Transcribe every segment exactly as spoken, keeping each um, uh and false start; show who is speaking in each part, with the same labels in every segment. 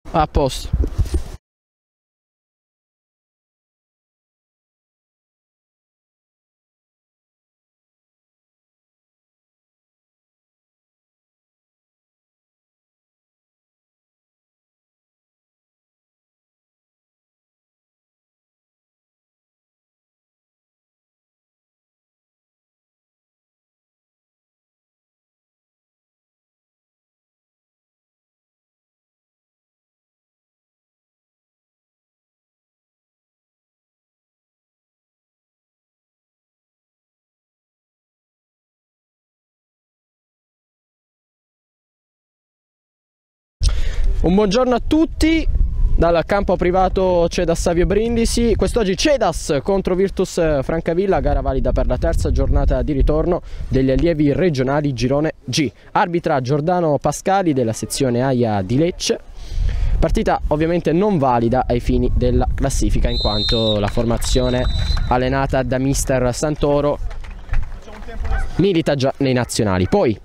Speaker 1: A posto. Un buongiorno a tutti dal campo privato Cedas Savio Brindisi. Quest'oggi Cedas contro Virtus Francavilla, gara valida per la terza giornata di ritorno degli allievi regionali girone G. Arbitra Giordano Pascali della sezione AIA di Lecce. Partita ovviamente non valida ai fini della classifica, in quanto la formazione allenata da mister Santoro milita già nei nazionali. Poi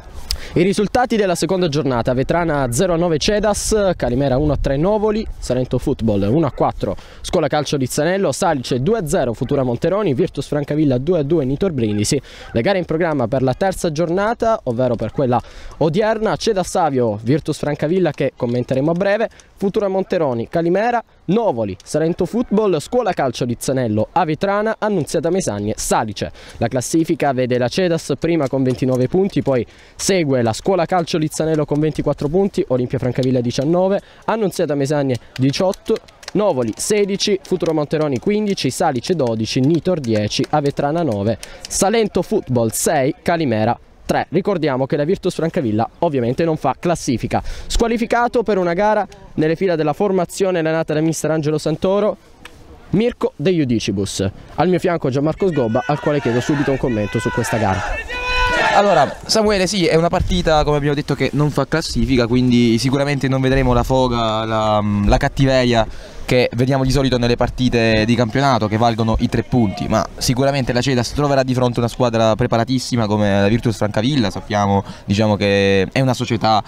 Speaker 1: i risultati della seconda giornata: Vetrana zero a nove Cedas, Calimera uno a tre Novoli, Salento Football uno a quattro Scuola Calcio Lizzanello, Salice due a zero Futura Monteroni, Virtus Francavilla due a due Nitor Brindisi. Le gare in programma per la terza giornata, ovvero per quella odierna: Cedas Savio Virtus Francavilla, che commenteremo a breve, Futura Monteroni Calimera, Novoli Salento Football, Scuola Calcio Lizzanello a Vetrana, Annunziata Mesagne Salice. La classifica vede la Cedas prima con ventinove punti, poi segue la Scuola Calcio Lizzanello con ventiquattro punti, Olimpia Francavilla diciannove, Annunziata Mesagne diciotto, Novoli sedici, Futuro Monteroni quindici, Salice dodici, Nitor dieci, Avetrana nove, Salento Football sei, Calimera tre. Ricordiamo che la Virtus Francavilla ovviamente non fa classifica. Squalificato per una gara nelle fila della formazione allenata da mister Angelo Santoro Mirko De Iudicibus. Al mio fianco Gianmarco Sgobba, al quale chiedo subito un commento su questa gara.
Speaker 2: Allora, Samuele, sì, è una partita, come abbiamo detto, che non fa classifica, quindi sicuramente non vedremo la foga, la, la cattiveria che vediamo di solito nelle partite di campionato, che valgono i tre punti, ma sicuramente la Cedas troverà di fronte una squadra preparatissima come la Virtus Francavilla. Sappiamo, diciamo, che è una società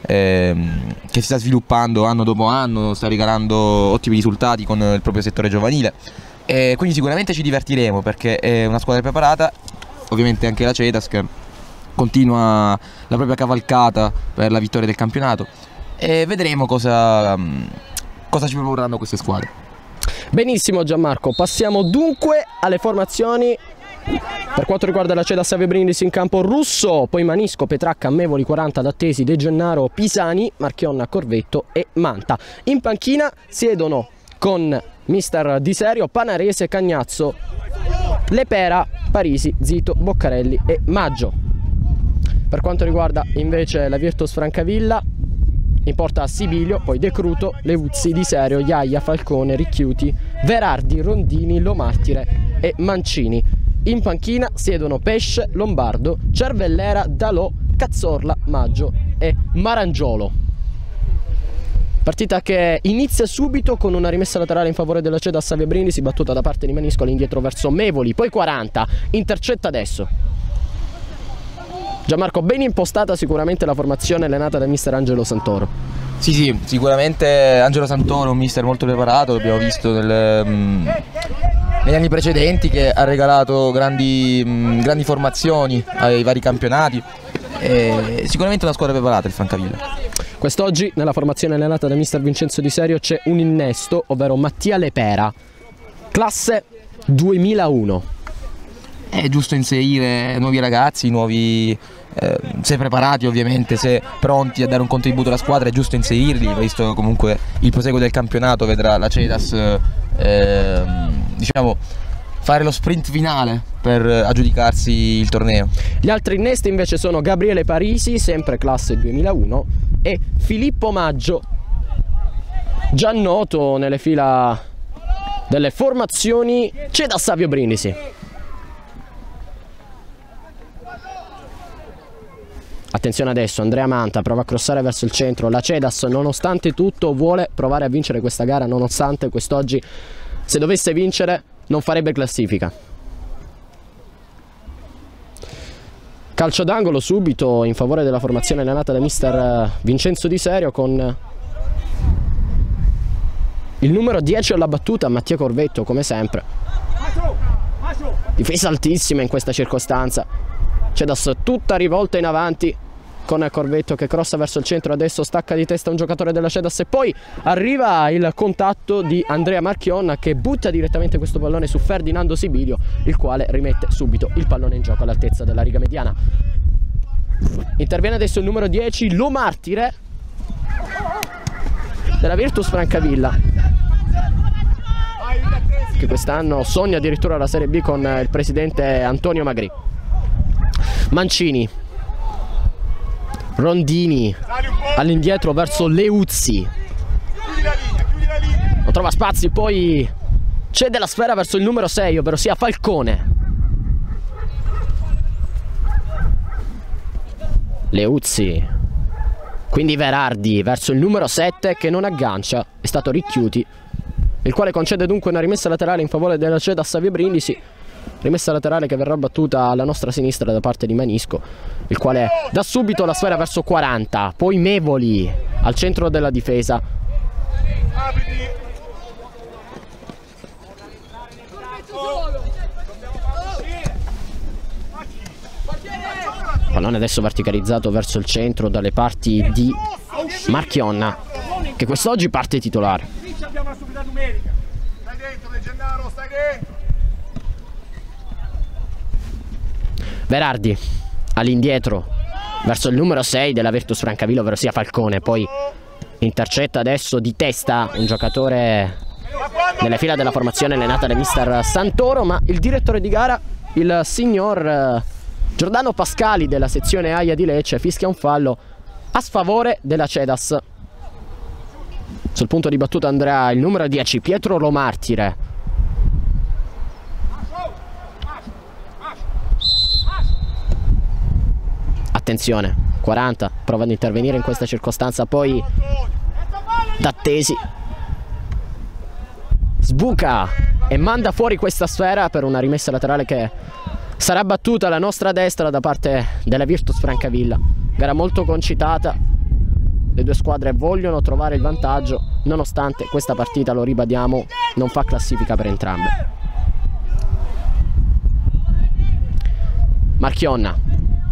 Speaker 2: ehm, che si sta sviluppando anno dopo anno, sta regalando ottimi risultati con il proprio settore giovanile, e quindi sicuramente ci divertiremo perché è una squadra preparata. Ovviamente anche la Cedas, che continua la propria cavalcata per la vittoria del campionato, e vedremo cosa, cosa ci proporranno queste squadre.
Speaker 1: Benissimo Gianmarco, passiamo dunque alle formazioni. Per quanto riguarda la Cedas Savio Brindisi, in campo Russo, poi Manisco, Petracca, Mevoli, quaranta, Dattesi, De Gennaro, Pisani, Marchionna, Corvetto e Manta. In panchina siedono con mister Di Serio Panarese, Cagnazzo, Lepera, Parisi, Zito, Boccarelli e Maggio. Per quanto riguarda invece la Virtus Francavilla, in porta Sibilio, poi De Cruto, Leuzzi, Di Serio, Iaia, Falcone, Ricchiuti, Verardi, Rondini, Lomartire e Mancini. In panchina siedono Pesce, Lombardo, Cervellera, Dalò, Cazzorla, Maggio e Marangiolo. Partita che inizia subito con una rimessa laterale in favore della Cedas Savio Brindisi, battuta da parte di Manisco all'indietro verso Mevoli, poi quaranta, intercetta adesso. Gianmarco, ben impostata sicuramente la formazione allenata da mister Angelo Santoro.
Speaker 2: Sì, sì, sicuramente Angelo Santoro è un mister molto preparato, l'abbiamo visto nel, mh, negli anni precedenti, che ha regalato grandi, mh, grandi formazioni ai vari campionati. E sicuramente una squadra preparata il Francavilla.
Speaker 1: Quest'oggi nella formazione allenata da mister Vincenzo Di Serio c'è un innesto, ovvero Mattia Lepera, classe duemilauno.
Speaker 2: È giusto inserire nuovi ragazzi, nuovi, eh, se preparati ovviamente, se pronti a dare un contributo alla squadra, è giusto inserirli, visto che comunque il proseguo del campionato vedrà la Cedas eh, diciamo, fare lo sprint finale per aggiudicarsi il torneo.
Speaker 1: Gli altri innesti invece sono Gabriele Parisi, sempre classe duemilauno, e Filippo Maggio, già noto nelle fila delle formazioni Cedas Savio Brindisi. Attenzione adesso, Andrea Manta prova a crossare verso il centro. La Cedas, nonostante tutto, vuole provare a vincere questa gara, nonostante quest'oggi, se dovesse vincere, non farebbe classifica. Calcio d'angolo subito in favore della formazione allenata da mister Vincenzo Di Serio, con il numero dieci alla battuta, Mattia Corvetto, come sempre. Difesa altissima in questa circostanza. Cedas tutta rivolta in avanti con Corvetto che crossa verso il centro, adesso stacca di testa un giocatore della Cedas e poi arriva il contatto di Andrea Marchionna che butta direttamente questo pallone su Ferdinando Sibilio, il quale rimette subito il pallone in gioco all'altezza della riga mediana. Interviene adesso il numero dieci, Lo Martire della Virtus Francavilla, che quest'anno sogna addirittura la Serie B con il presidente Antonio Magri. Mancini, Rondini all'indietro verso Leuzzi, non trova spazi, poi cede la sfera verso il numero sei, ovvero sia Falcone. Leuzzi, quindi Verardi verso il numero sette che non aggancia, è stato Ricchiuti, il quale concede dunque una rimessa laterale in favore della Cedas Savio Brindisi. Rimessa laterale che verrà battuta alla nostra sinistra da parte di Manisco, il quale dà subito la sfera verso quaranta, poi Mevoli al centro della difesa. Pallone adesso verticalizzato verso il centro dalle parti di Marchionna, che quest'oggi parte titolare.
Speaker 3: Stai dentro, Leggenaro, stai dentro.
Speaker 1: Verardi all'indietro verso il numero sei della Virtus Francavilla, ovvero sia Falcone, poi intercetta adesso di testa un giocatore nelle fila della formazione allenata da mister Santoro, ma il direttore di gara, il signor Giordano Pascali della sezione Aia di Lecce, fischia un fallo a sfavore della Cedas. Sul punto di battuta andrà il numero dieci, Pietro Lo Martire. Attenzione, quaranta, prova ad intervenire in questa circostanza, poi Dattesi sbuca e manda fuori questa sfera per una rimessa laterale che sarà battuta alla nostra destra da parte della Virtus Francavilla. Gara molto concitata, le due squadre vogliono trovare il vantaggio, nonostante questa partita, lo ribadiamo, non fa classifica per entrambe. Marchionna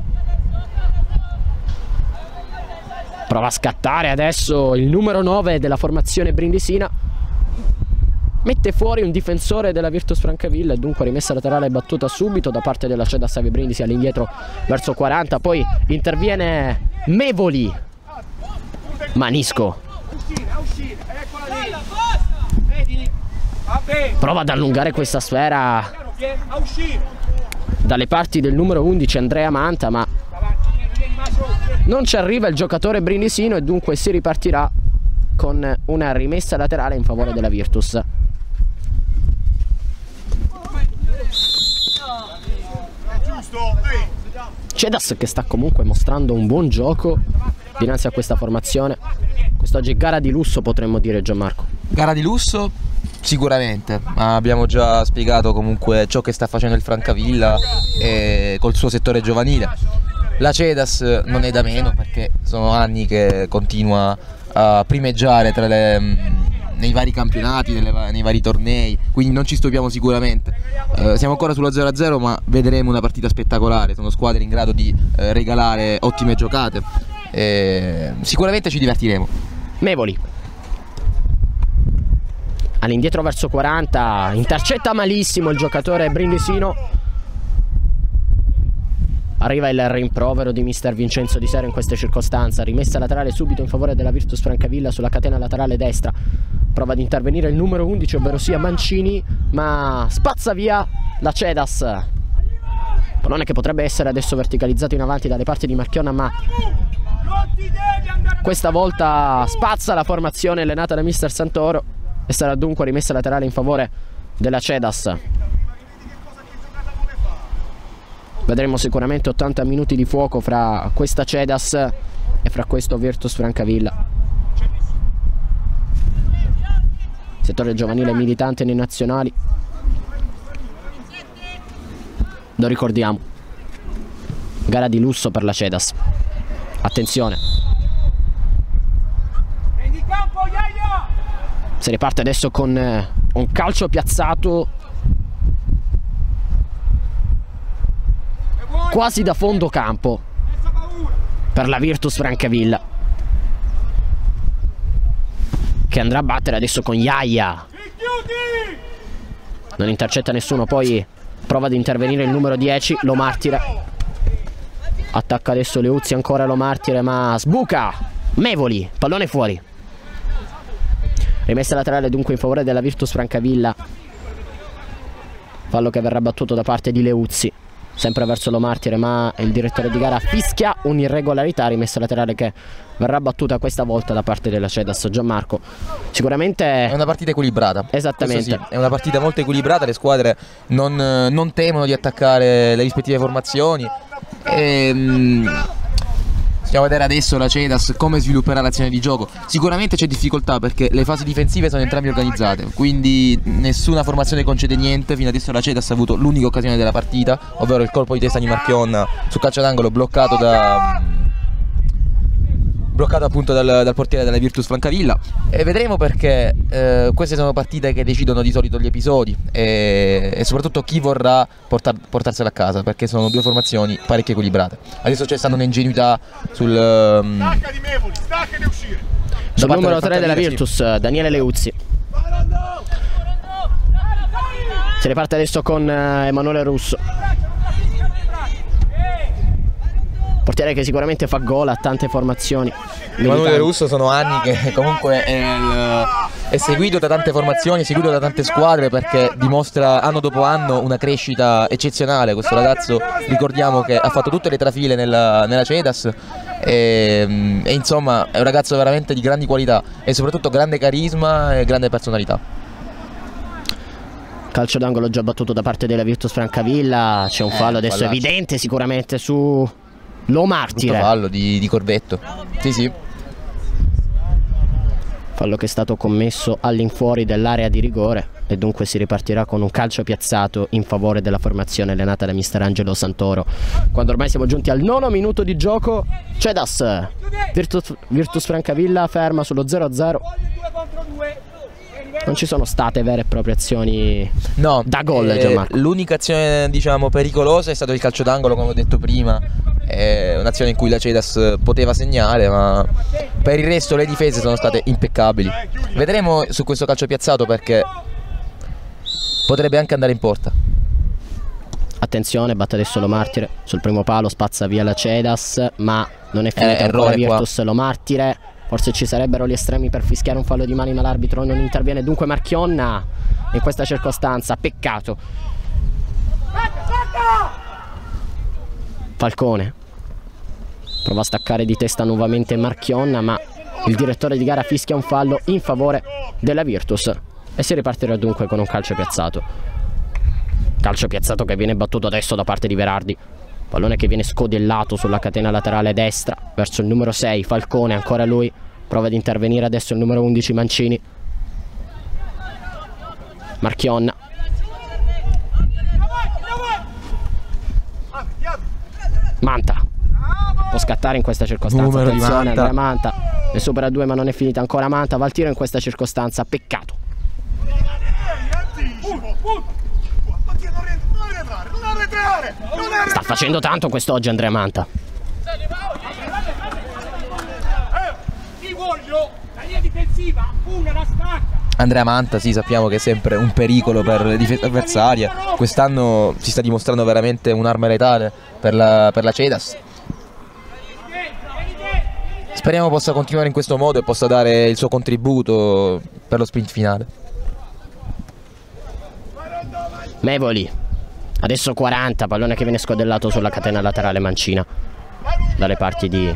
Speaker 1: prova a scattare adesso il numero nove della formazione brindisina, mette fuori un difensore della Virtus Francavilla e dunque rimessa laterale battuta subito da parte della Cedas Savio Brindisi all'indietro verso quaranta, poi interviene Mevoli. Manisco prova ad allungare questa sfera dalle parti del numero undici Andrea Manta, ma non ci arriva il giocatore brindisino e dunque si ripartirà con una rimessa laterale in favore della Virtus. Cedas che sta comunque mostrando un buon gioco dinanzi a questa formazione. Quest'oggi è gara di lusso, potremmo dire, Gianmarco.
Speaker 2: Gara di lusso sicuramente, ma abbiamo già spiegato comunque ciò che sta facendo il Francavilla e col suo settore giovanile. La Cedas non è da meno perché sono anni che continua a primeggiare tra le, nei vari campionati, nelle, nei vari tornei, quindi non ci stupiamo sicuramente. Eh, siamo ancora sullo zero a zero, ma vedremo una partita spettacolare, sono squadre in grado di eh, regalare ottime giocate e sicuramente ci divertiremo.
Speaker 1: Mevoli all'indietro verso quaranta, intercetta malissimo il giocatore brindisino. Arriva il rimprovero di mister Vincenzo Di Sera in questa circostanza. Rimessa laterale subito in favore della Virtus Francavilla sulla catena laterale destra. Prova ad intervenire il numero undici, ovvero sia Mancini, ma spazza via la Cedas. Pallone che potrebbe essere adesso verticalizzato in avanti dalle parti di Marchionna, ma questa volta spazza la formazione allenata da mister Santoro e sarà dunque rimessa laterale in favore della Cedas. Vedremo sicuramente ottanta minuti di fuoco fra questa Cedas e fra questo Virtus Francavilla. Settore giovanile militante nei nazionali. Lo ricordiamo. Gara di lusso per la Cedas. Attenzione. Si riparte adesso con eh, un calcio piazzato quasi da fondo campo per la Virtus Francavilla, che andrà a battere adesso con Yaya. Non intercetta nessuno, poi prova ad intervenire il numero dieci, Lo Martire. Attacca adesso Leuzzi, ancora Lo Martire, ma sbuca Mevoli, pallone fuori. Rimessa laterale dunque in favore della Virtus Francavilla. Fallo che verrà battuto da parte di Leuzzi, sempre verso Lo Martire, ma il direttore di gara fischia un'irregolarità. Rimessa laterale che verrà battuta questa volta da parte della Cedas. Gianmarco, sicuramente
Speaker 2: è una partita equilibrata.
Speaker 1: Esattamente,
Speaker 2: sì, è una partita molto equilibrata. Le squadre non, non temono di attaccare le rispettive formazioni. E, Andiamo a vedere adesso la Cedas come svilupperà l'azione di gioco. Sicuramente c'è difficoltà perché le fasi difensive sono entrambe organizzate, quindi nessuna formazione concede niente. Fino adesso la Cedas ha avuto l'unica occasione della partita, ovvero il colpo di testa di Marchion su calcio d'angolo bloccato da bloccato appunto dal, dal portiere della Virtus Francavilla. E vedremo perché eh, queste sono partite che decidono di solito gli episodi e, e soprattutto chi vorrà portar, portarsela a casa, perché sono due formazioni parecchio equilibrate. Adesso c'è stata un'ingenuità sul um,
Speaker 3: Stacca di Mevoli, stacca di uscire.
Speaker 1: sul numero tre della Virtus, sì. Daniele Leuzzi. Si riparte adesso con uh, Emanuele Russo, portiere che sicuramente fa gol a tante formazioni.
Speaker 2: Emanuele Russo sono anni che comunque è, il, è seguito da tante formazioni, è seguito da tante squadre, perché dimostra anno dopo anno una crescita eccezionale. Questo ragazzo, ricordiamo che ha fatto tutte le trafile nella, nella Cedas e, e insomma è un ragazzo veramente di grandi qualità e soprattutto grande carisma e grande personalità.
Speaker 1: Calcio d'angolo già battuto da parte della Virtus Francavilla. C'è un fallo eh, adesso fallaccio. Evidente sicuramente su Lo Martire.
Speaker 2: Fallo di, di Corvetto. Sì, sì.
Speaker 1: Fallo che è stato commesso all'infuori dell'area di rigore e dunque si ripartirà con un calcio piazzato in favore della formazione allenata da mister Angelo Santoro. Quando ormai siamo giunti al nono minuto di gioco, Cedas Virtus, Virtus Francavilla ferma sullo zero a zero. Non ci sono state vere e proprie azioni
Speaker 2: no,
Speaker 1: da gol,
Speaker 2: eh,
Speaker 1: Gianmarco.
Speaker 2: L'unica azione diciamo pericolosa è stato il calcio d'angolo, come ho detto prima. È un'azione in cui la Cedas poteva segnare, ma per il resto le difese sono state impeccabili. Vedremo su questo calcio piazzato perché potrebbe anche andare in porta. Attenzione, batte adesso Lo Martire sul primo palo, spazza via la Cedas, ma non è finita eh,
Speaker 1: ancora Virtus. Lo Martire, forse ci sarebbero gli estremi per fischiare un fallo di mani, ma l'arbitro non interviene. Dunque Marchionna in questa circostanza, peccato. Falcone prova a staccare di testa nuovamente Marchionna, ma il direttore di gara fischia un fallo in favore della Virtus e si ripartirà dunque con un calcio piazzato. Calcio piazzato che viene battuto adesso da parte di Verardi. Pallone che viene scodellato sulla catena laterale destra verso il numero sei Falcone, ancora lui. Prova ad intervenire adesso il numero undici Mancini. Marchionna. Manta può scattare in questa circostanza.
Speaker 2: Numero
Speaker 1: Attenzione,
Speaker 2: di Manta.
Speaker 1: Andrea Manta ne supera due, ma non è finita ancora. Manta va al tiro in questa circostanza, peccato. Sta facendo tanto quest'oggi Andrea Manta.
Speaker 2: Andrea Manta, sì, sappiamo che è sempre un pericolo per le difese avversarie. Quest'anno si sta dimostrando veramente un'arma letale per la, per la Cedas. Speriamo possa continuare in questo modo e possa dare il suo contributo per lo sprint finale.
Speaker 1: Mevoli adesso quaranta, pallone che viene scodellato sulla catena laterale mancina dalle parti di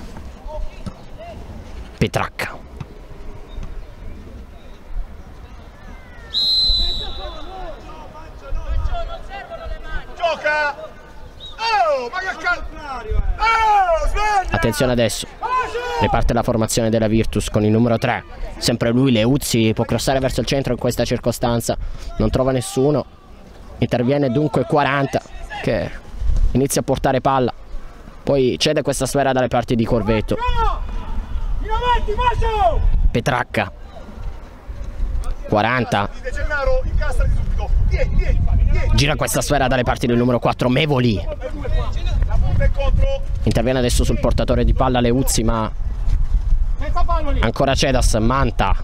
Speaker 1: Petracca.
Speaker 3: Gioca! Oh, ma che cazzo! Oh, sveglia!
Speaker 1: Attenzione adesso, riparte la formazione della Virtus con il numero tre, sempre lui Leuzzi, può crossare verso il centro in questa circostanza, non trova nessuno, interviene dunque quaranta che inizia a portare palla, poi cede questa sfera dalle parti di Corvetto. Petracca quaranta. Gira questa sfera dalle parti del numero quattro, Mevoli. Interviene adesso sul portatore di palla Leuzzi, ma ancora Cedas, Manta.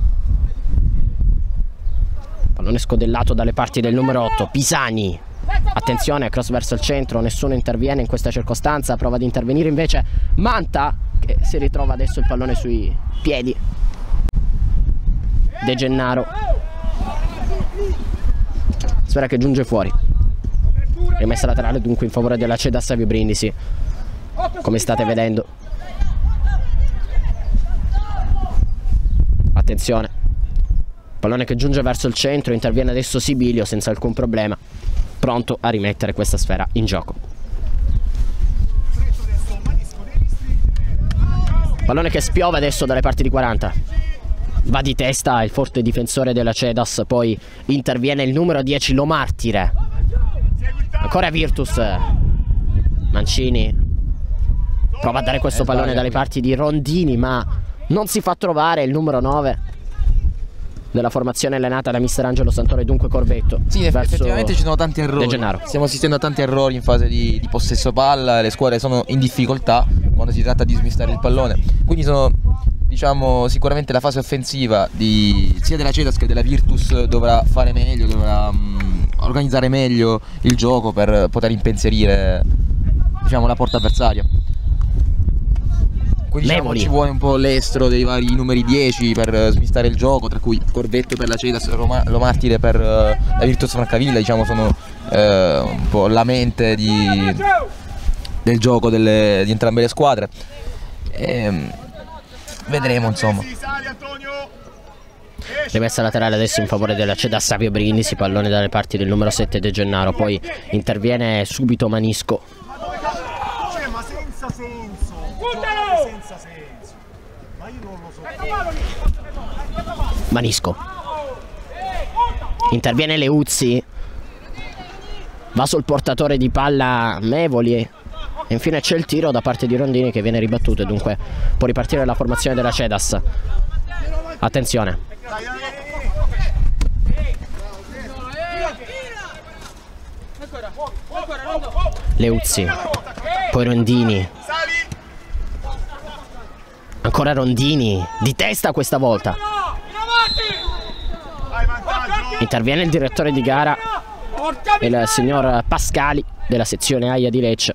Speaker 1: Pallone scodellato dalle parti del numero otto, Pisani. Attenzione, cross verso il centro, nessuno interviene in questa circostanza, prova ad intervenire invece Manta, che si ritrova adesso il pallone sui piedi. De Gennaro. Sfera che giunge fuori. Rimessa laterale dunque in favore della Ceda Savio Brindisi, come state vedendo. Attenzione, pallone che giunge verso il centro, interviene adesso Sibilio senza alcun problema, pronto a rimettere questa sfera in gioco. Pallone che spiove adesso dalle parti di quaranta. Va di testa il forte difensore della Cedas, poi interviene il numero dieci Lomartire. Ancora Virtus. Mancini prova a dare questo pallone dalle parti di Rondini, ma non si fa trovare il numero nove della formazione allenata da mister Angelo Santoro, e dunque Corvetto.
Speaker 2: Sì, effettivamente ci sono tanti errori. Stiamo assistendo a tanti errori in fase di, di possesso palla. Le squadre sono in difficoltà quando si tratta di smistare il pallone. Quindi sono, diciamo, sicuramente la fase offensiva di, sia della Cedas che della Virtus dovrà fare meglio, dovrà mh, organizzare meglio il gioco per poter impensierire, diciamo, la porta avversaria. Quindi diciamo, ci vuole un po' l'estro dei vari numeri dieci per smistare il gioco, tra cui Corvetto per la Cedas, Lomartire per uh, la Virtus Francavilla. Diciamo sono uh, un po' la mente di, del gioco delle, di entrambe le squadre. E, vedremo, insomma.
Speaker 1: Rimessa laterale adesso in favore della Ceda Savio Brindisi, pallone dalle parti del numero sette De Gennaro, poi interviene subito Manisco.
Speaker 3: Ma senza senso. Senza senso. Ma io non lo so.
Speaker 1: Manisco. Interviene Leuzzi. Va sul portatore di palla Mevoli. E infine c'è il tiro da parte di Rondini che viene ribattuto, e dunque può ripartire la formazione della Cedas. Attenzione. Leuzzi. Poi Rondini. Ancora Rondini, di testa questa volta. Interviene il direttore di gara, il signor Pascali della sezione Aia di Lecce.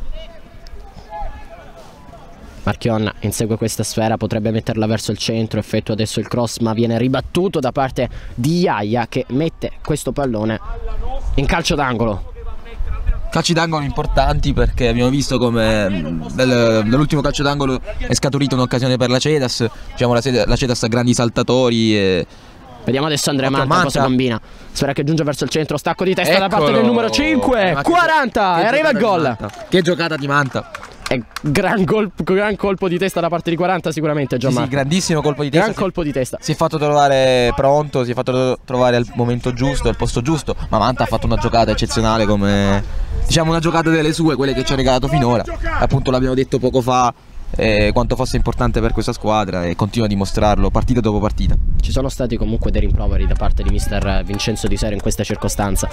Speaker 1: Marchionna insegue questa sfera, potrebbe metterla verso il centro, effettua adesso il cross, ma viene ribattuto da parte di Aia, che mette questo pallone in calcio d'angolo.
Speaker 2: Calci d'angolo importanti, perché abbiamo visto come dall'ultimo calcio d'angolo è scaturita un'occasione per la Cedas. Diciamo la, la Cedas ha grandi saltatori e...
Speaker 1: Vediamo adesso Andrea Manta, Manta cosa combina. Sfera che giunge verso il centro, stacco di testa Eccolo. da parte del numero cinque, quaranta, e arriva il gol.
Speaker 2: Che giocata di Manta.
Speaker 1: È gran, gol, gran colpo di testa da parte di quaranta sicuramente, Gianmarco.
Speaker 2: Sì, sì, grandissimo colpo di testa.
Speaker 1: Gran colpo di testa.
Speaker 2: Si è fatto trovare pronto, si è fatto trovare al momento giusto, al posto giusto. Ma Manta ha fatto una giocata eccezionale, come, diciamo, una giocata delle sue, quelle che ci ha regalato finora. Appunto l'abbiamo detto poco fa, eh, quanto fosse importante per questa squadra, e continua a dimostrarlo partita dopo partita.
Speaker 1: Ci sono stati comunque dei rimproveri da parte di mister Vincenzo Di Serio in questa circostanza.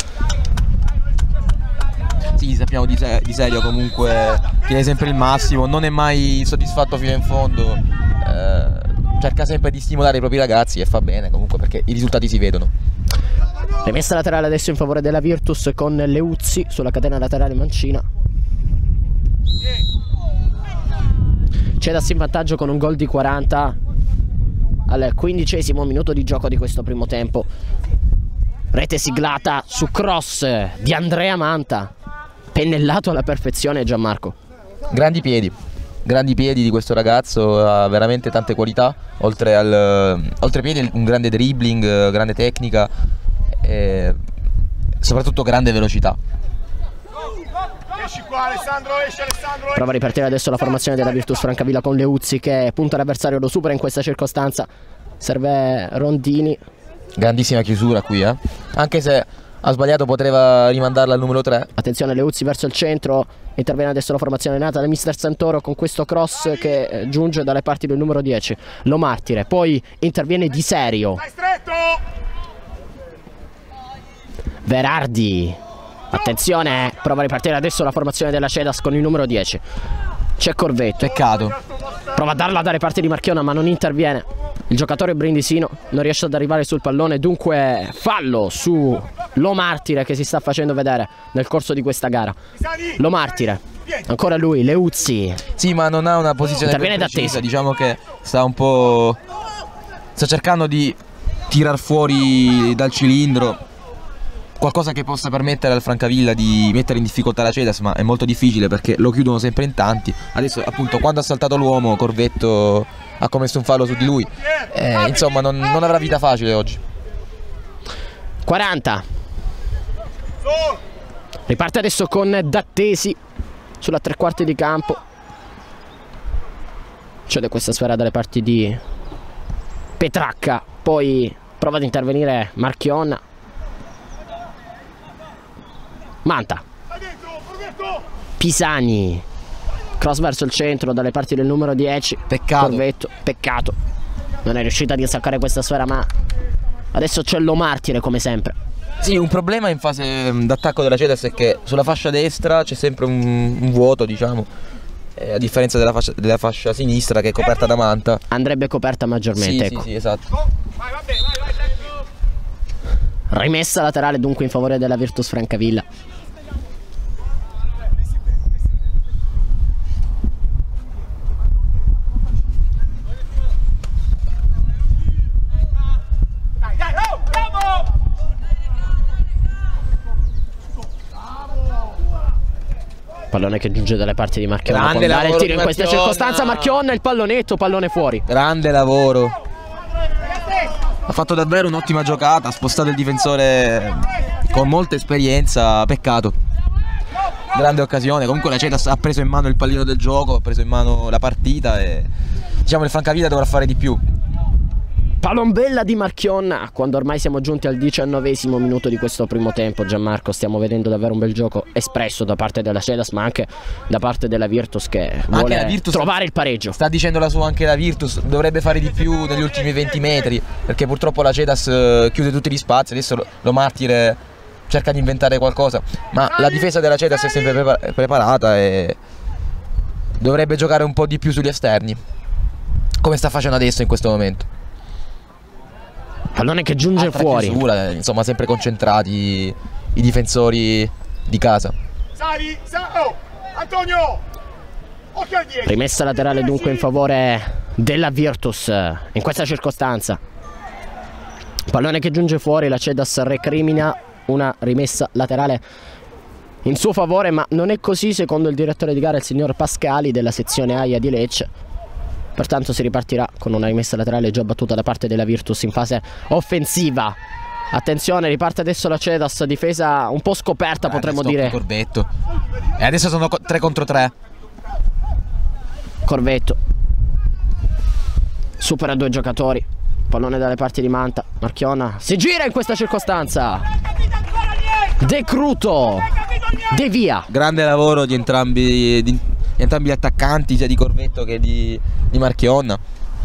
Speaker 2: Sì, sappiamo di, se di Serio comunque tiene sempre il massimo, non è mai soddisfatto fino in fondo, eh, cerca sempre di stimolare i propri ragazzi, e fa bene comunque, perché i risultati si vedono.
Speaker 1: Rimessa laterale adesso in favore della Virtus con Leuzzi sulla catena laterale mancina. Cedas in vantaggio con un gol di quaranta al quindicesimo minuto di gioco di questo primo tempo. Rete siglata su cross di Andrea Manta, pennellato alla perfezione Gianmarco.
Speaker 2: Grandi piedi, grandi piedi di questo ragazzo, ha veramente tante qualità, oltre al oltre ai piedi un grande dribbling, grande tecnica e soprattutto grande velocità.
Speaker 3: Esci qua Alessandro, esci Alessandro.
Speaker 1: Prova a ripartire adesso la formazione della Virtus Francavilla con Leuzzi, che punta l'avversario, lo supera in questa circostanza. Serve Rondini.
Speaker 2: Grandissima chiusura qui, eh. Anche se ha sbagliato, poteva rimandarla al numero tre.
Speaker 1: Attenzione, Leuzzi verso il centro. Interviene adesso la formazione nata da mister Santoro con questo cross che giunge dalle parti del numero dieci, Lomartire. Poi interviene Di Serio.
Speaker 3: Stai stretto!
Speaker 1: Verardi. Attenzione, prova a ripartire adesso la formazione della Cedas con il numero dieci. C'è Corvetto.
Speaker 2: Peccato.
Speaker 1: Prova a darla dalle parti di Marchiona ma non interviene. Il giocatore brindisino non riesce ad arrivare sul pallone, dunque fallo su Lo Martire che si sta facendo vedere nel corso di questa gara. Lo Martire, ancora lui, Leuzzi.
Speaker 2: Sì, ma non ha una posizione
Speaker 1: interviene
Speaker 2: ben
Speaker 1: da
Speaker 2: precisa,
Speaker 1: Tesi.
Speaker 2: diciamo che sta un po'... sta cercando di tirar fuori dal cilindro qualcosa che possa permettere al Francavilla di mettere in difficoltà la Cedas, ma è molto difficile perché lo chiudono sempre in tanti. Adesso appunto quando ha saltato l'uomo Corvetto ha commesso un fallo su di lui, eh, insomma non, non avrà vita facile oggi.
Speaker 1: quaranta. Riparte adesso con Dattesi sulla tre quarti di campo. Cede questa sfera dalle parti di Petracca, poi prova ad intervenire Marchionna. Manta. Pisani. Cross verso il centro dalle parti del numero dieci.
Speaker 2: Peccato.
Speaker 1: Corvetto. Peccato. Non è riuscita a distaccare questa sfera, ma adesso c'è Lo Martire come sempre.
Speaker 2: Sì, un problema in fase d'attacco della Cedas è che sulla fascia destra c'è sempre un, un vuoto, diciamo, eh, a differenza della fascia, della fascia sinistra che è coperta da Manta.
Speaker 1: Andrebbe coperta maggiormente,
Speaker 2: Sì,
Speaker 1: ecco.
Speaker 2: sì, sì, esatto.
Speaker 1: Rimessa laterale dunque in favore della Virtus Francavilla. Pallone che giunge dalle parti di Marchionna.
Speaker 2: Grande
Speaker 1: Può dare il
Speaker 2: lavoro
Speaker 1: tiro in questa
Speaker 2: Marchionna.
Speaker 1: circostanza. Marchionna, il pallonetto, pallone fuori.
Speaker 2: Grande lavoro. Ha fatto davvero un'ottima giocata, ha spostato il difensore con molta esperienza, peccato. Grande occasione, comunque la Cedas ha preso in mano il pallino del gioco, ha preso in mano la partita e diciamo il Francavilla dovrà fare di più.
Speaker 1: Palombella di Marchionna quando ormai siamo giunti al diciannovesimo minuto di questo primo tempo. Gianmarco, stiamo vedendo davvero un bel gioco espresso da parte della Cedas ma anche da parte della Virtus che
Speaker 2: Ma
Speaker 1: vuole
Speaker 2: anche la Virtus
Speaker 1: trovare il pareggio.
Speaker 2: Sta dicendo la sua anche la Virtus, dovrebbe fare di più negli ultimi venti metri perché purtroppo la Cedas eh, chiude tutti gli spazi, adesso lo, lo Martire cerca di inventare qualcosa, ma la difesa della Cedas è sempre prepar preparata e dovrebbe giocare un po' di più sugli esterni, come sta facendo adesso in questo momento.
Speaker 1: Pallone che giunge
Speaker 2: Altra
Speaker 1: fuori.
Speaker 2: chiusura, insomma sempre concentrati i difensori di casa.
Speaker 3: Sali, sali, oh, Antonio! Occhio al dietro!
Speaker 1: Rimessa laterale dunque in favore della Virtus in questa circostanza. Pallone che giunge fuori, la Cedas recrimina una rimessa laterale in suo favore, ma non è così secondo il direttore di gara, il signor Pascali della sezione A I A di Lecce. Pertanto si ripartirà con una rimessa laterale già battuta da parte della Virtus in fase offensiva. Attenzione, riparte adesso la Cedas, difesa un po' scoperta,
Speaker 2: Grande
Speaker 1: potremmo
Speaker 2: stop
Speaker 1: dire.
Speaker 2: di Corvetto. E adesso sono tre contro tre.
Speaker 1: Corvetto supera due giocatori. Pallone dalle parti di Manta. Marchionna si gira in questa circostanza. De Cruto devia.
Speaker 2: Grande lavoro di entrambi, di, di entrambi gli attaccanti, sia di Corvetto che di, di Marchionna.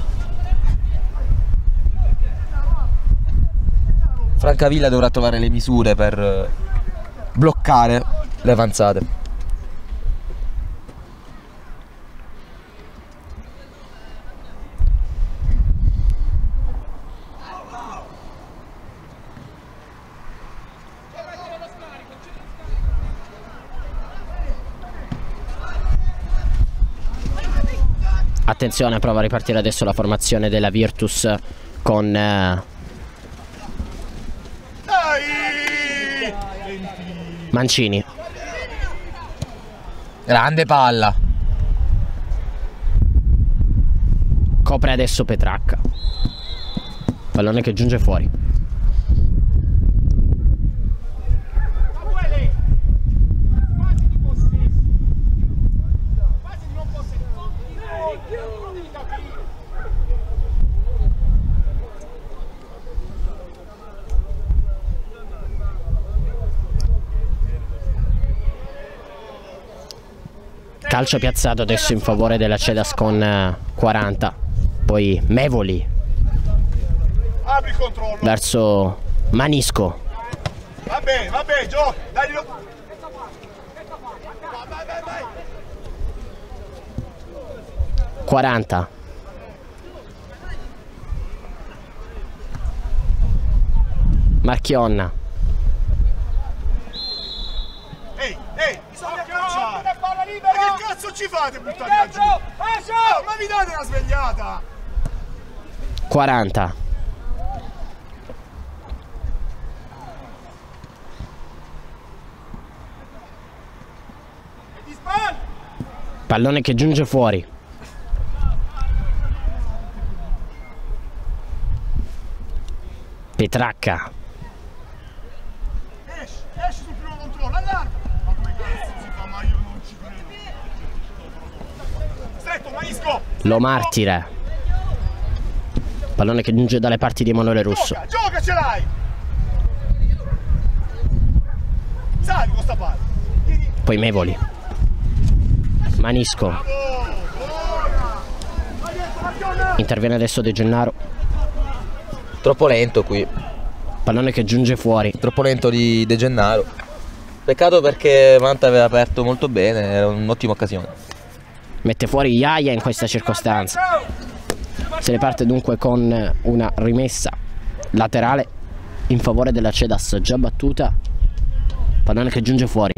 Speaker 2: Francavilla dovrà trovare le misure per bloccare le avanzate.
Speaker 1: Attenzione, prova a ripartire adesso la formazione della Virtus con eh, Mancini.
Speaker 2: Grande palla.
Speaker 1: Copre adesso Petracca. Pallone che giunge fuori. Calcio piazzato adesso in favore della Cedas con eh, quaranta. Poi Mevoli
Speaker 3: Apri il controllo.
Speaker 1: verso Manisco.
Speaker 3: Va bene, va bene, gioca, dai, vai, vai, vai, vai.
Speaker 1: quaranta. Marchionna.
Speaker 3: Ehi, ehi, bisogna calciare. Ma che cazzo ci fate buttarla giù? Oh, ma vi date una svegliata?
Speaker 1: quaranta. Pallone che giunge fuori. Petracca.
Speaker 3: Esci, esci sul primo controllo, allarga! Ma come cazzo si fa? Ma io non ci credo. Stretto, Manisco!
Speaker 1: Lo martire. Pallone che giunge dalle parti di Emanuele Russo.
Speaker 3: Gioca, gioca, ce l'hai! Sali con sta palla.
Speaker 1: Poi Mevoli. Manisco. Interviene adesso De Gennaro.
Speaker 2: Troppo lento qui.
Speaker 1: Pallone che giunge fuori.
Speaker 2: Troppo lento di De Gennaro. Peccato perché Manta aveva aperto molto bene, era un'ottima occasione.
Speaker 1: Mette fuori Iaia in questa circostanza. Se ne parte dunque con una rimessa laterale in favore della Cedas già battuta. Pallone che giunge fuori.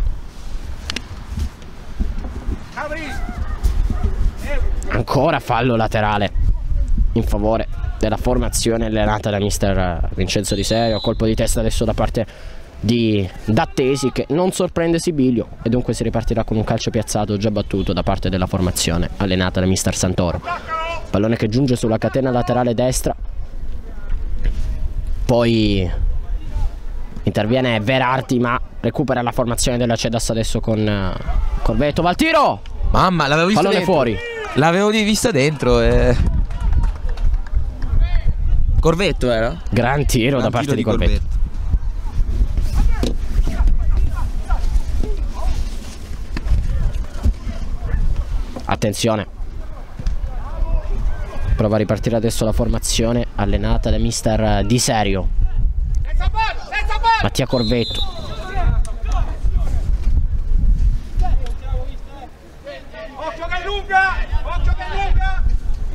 Speaker 1: Ancora fallo laterale in favore della formazione allenata da mister Vincenzo Di Serio. Colpo di testa adesso da parte di D'Attesi, che non sorprende Sibilio, e dunque si ripartirà con un calcio piazzato già battuto da parte della formazione allenata da mister Santoro. Pallone che giunge sulla catena laterale destra, poi interviene Verardi ma recupera la formazione della Cedas adesso con Corvetto. Va al tiro!
Speaker 2: Mamma, l'avevo vista
Speaker 1: pallone
Speaker 2: dentro.
Speaker 1: fuori.
Speaker 2: L'avevo vista dentro e... Corvetto era?
Speaker 1: Gran tiro
Speaker 2: Gran
Speaker 1: da parte
Speaker 2: tiro
Speaker 1: di Corvetto.
Speaker 2: Corvetto.
Speaker 1: Attenzione. Prova a ripartire adesso la formazione allenata da mister Di Serio. Mattia Corvetto.
Speaker 3: Occhio che è lunga! Occhio che è lunga!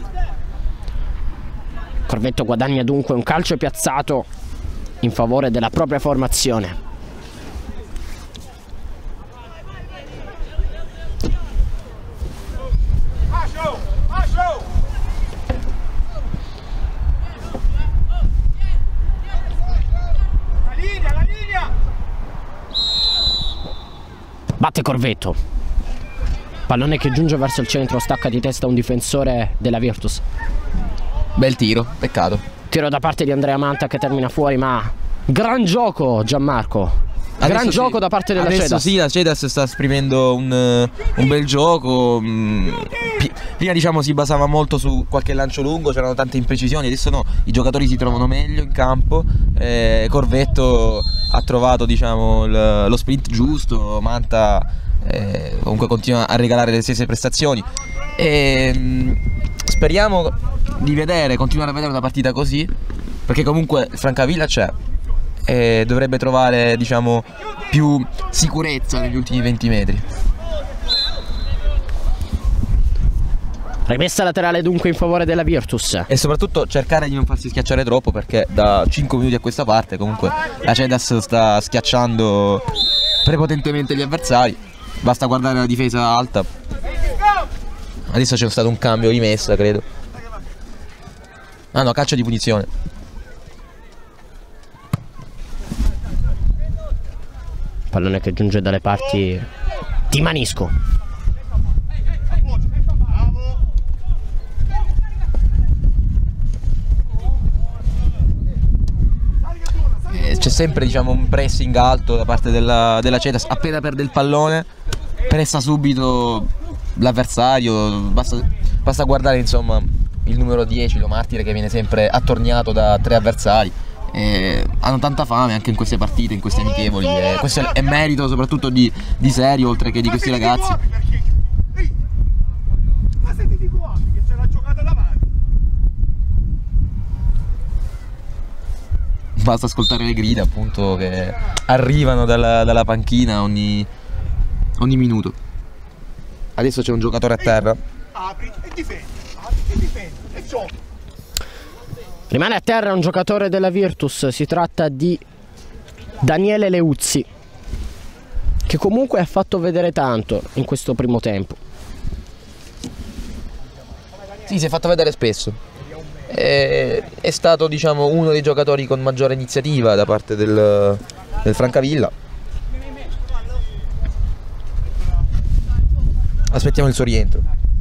Speaker 1: Corvetto guadagna dunque un calcio piazzato in favore della propria formazione.
Speaker 3: Ascio! Ascio! La linea, la linea!
Speaker 1: Batte Corvetto. Pallone che giunge verso il centro, stacca di testa un difensore della Virtus.
Speaker 2: Bel tiro, peccato.
Speaker 1: Tiro da parte di Andrea Manta che termina fuori, ma gran gioco Gianmarco. Gran
Speaker 2: Adesso
Speaker 1: gioco
Speaker 2: sì.
Speaker 1: da parte della
Speaker 2: Adesso
Speaker 1: Cedas.
Speaker 2: sì, la Cedas sta esprimendo un, un bel gioco. Prima diciamo si basava molto su qualche lancio lungo, c'erano tante imprecisioni, adesso no, i giocatori si trovano meglio in campo. eh, Corvetto ha trovato diciamo il, lo sprint giusto, Manta eh, comunque continua a regalare le stesse prestazioni. E, mh, speriamo di vedere, continuare a vedere una partita così, perché comunque Francavilla c'è e dovrebbe trovare diciamo più sicurezza negli ultimi venti metri.
Speaker 1: Rimessa laterale dunque in favore della Virtus.
Speaker 2: E soprattutto cercare di non farsi schiacciare troppo, perché da cinque minuti a questa parte comunque la Cedas sta schiacciando prepotentemente gli avversari. Basta guardare la difesa alta. Adesso c'è stato un cambio di messa, credo. Ah no, calcio di punizione.
Speaker 1: Pallone che giunge dalle parti di Manisco.
Speaker 2: C'è sempre diciamo un pressing alto da parte della, della Cedas. Appena perde il pallone pressa subito l'avversario. Basta, basta guardare insomma il numero dieci, Lo Martire, che viene sempre attorniato da tre avversari. E hanno tanta fame anche in queste partite, in queste amichevoli, e questo è merito soprattutto di, di Serio, oltre che di questi ragazzi.
Speaker 3: Ma sentiti qua che c'è la giocata davanti.
Speaker 2: basta ascoltare le grida appunto che arrivano dalla, dalla panchina ogni, ogni minuto. Adesso c'è un giocatore a terra.
Speaker 3: Apri e difendi, apri e difendi, e giochi.
Speaker 1: Rimane a terra un giocatore della Virtus, si tratta di Daniele Leuzzi, che comunque ha fatto vedere tanto in questo primo tempo.
Speaker 2: Sì, si è fatto vedere spesso. È, è stato, diciamo, uno dei giocatori con maggiore iniziativa da parte del, del Francavilla. Aspettiamo il suo rientro.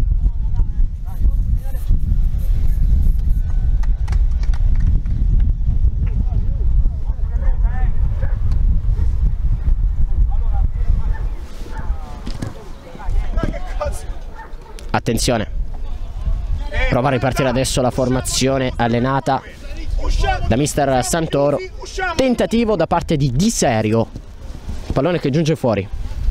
Speaker 1: Attenzione, prova a ripartire adesso la formazione allenata da mister Santoro. Tentativo da parte di Di Serio, pallone che giunge fuori.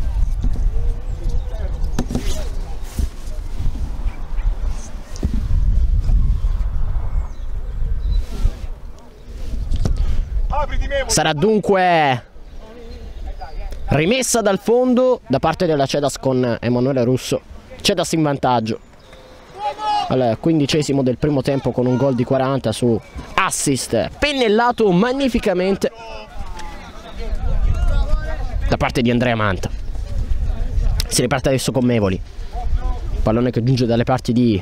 Speaker 1: Sarà dunque rimessa dal fondo da parte della Cedas con Emanuele Russo. Cedas in vantaggio al quindicesimo del primo tempo con un gol di quaranta su assist pennellato magnificamente da parte di Andrea Manta. Si riparte adesso con Mevoli, pallone che giunge dalle parti di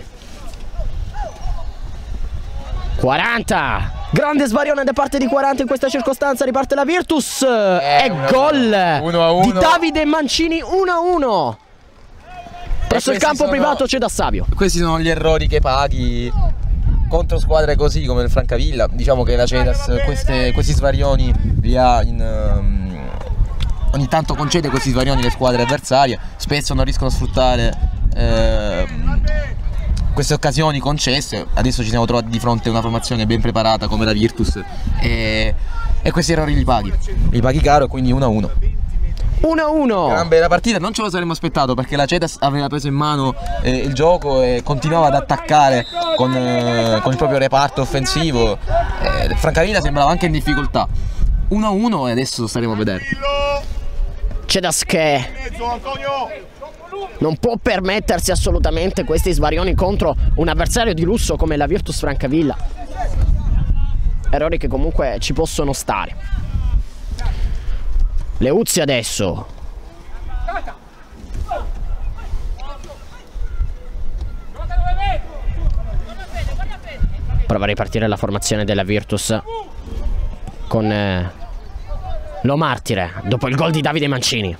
Speaker 1: quaranta. Grande svarione da parte di quaranta in questa circostanza. Riparte la Virtus e gol di Davide Mancini. Uno a uno presso il campo sono, privato c'è da Savio.
Speaker 2: Questi sono gli errori che paghi contro squadre così come il Francavilla. Diciamo che la Cedas queste, questi svarioni li ha in, um, ogni tanto concede questi svarioni alle squadre avversarie. Spesso non riescono a sfruttare eh, queste occasioni concesse. Adesso ci siamo trovati di fronte a una formazione ben preparata come la Virtus e, e questi errori li paghi li paghi caro, quindi uno a uno.
Speaker 1: uno a uno.
Speaker 2: Gran bella partita, non ce lo saremmo aspettato perché la Cedas aveva preso in mano eh, il gioco e continuava ad attaccare con, eh, con il proprio reparto offensivo. eh, Francavilla sembrava anche in difficoltà. Uno a uno e adesso staremo a vedere.
Speaker 1: Cedas che non può permettersi assolutamente questi svarioni contro un avversario di lusso come la Virtus Francavilla. Errori che comunque ci possono stare. Leuzzi adesso. Prova a ripartire la formazione della Virtus con eh, Lo Martire dopo il gol di Davide Mancini.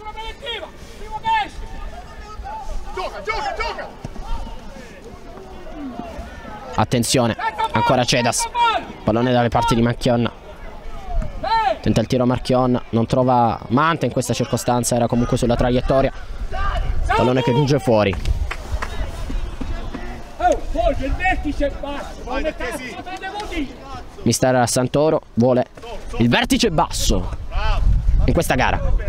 Speaker 1: Attenzione, ancora Cedas, pallone dalle parti di Marchionna. Tenta il tiro Marchionna, non trova Manta in questa circostanza, era comunque sulla traiettoria. Pallone che giunge fuori. Mister Santoro vuole il vertice basso in questa gara.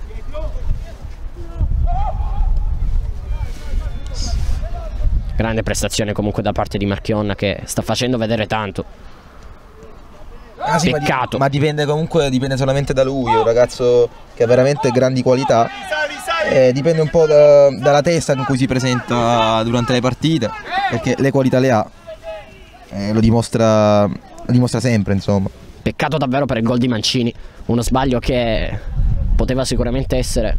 Speaker 1: Grande prestazione comunque da parte di Marchionna, che sta facendo vedere tanto.
Speaker 2: Ah, sì,
Speaker 1: Peccato.
Speaker 2: Ma, di, ma dipende comunque, dipende solamente da lui, è un ragazzo che ha veramente grandi qualità. Eh, dipende un po' da, dalla testa con cui si presenta durante le partite, perché le qualità le ha. Eh, lo dimostra, lo dimostra sempre, insomma.
Speaker 1: Peccato davvero per il gol di Mancini, uno sbaglio che poteva sicuramente essere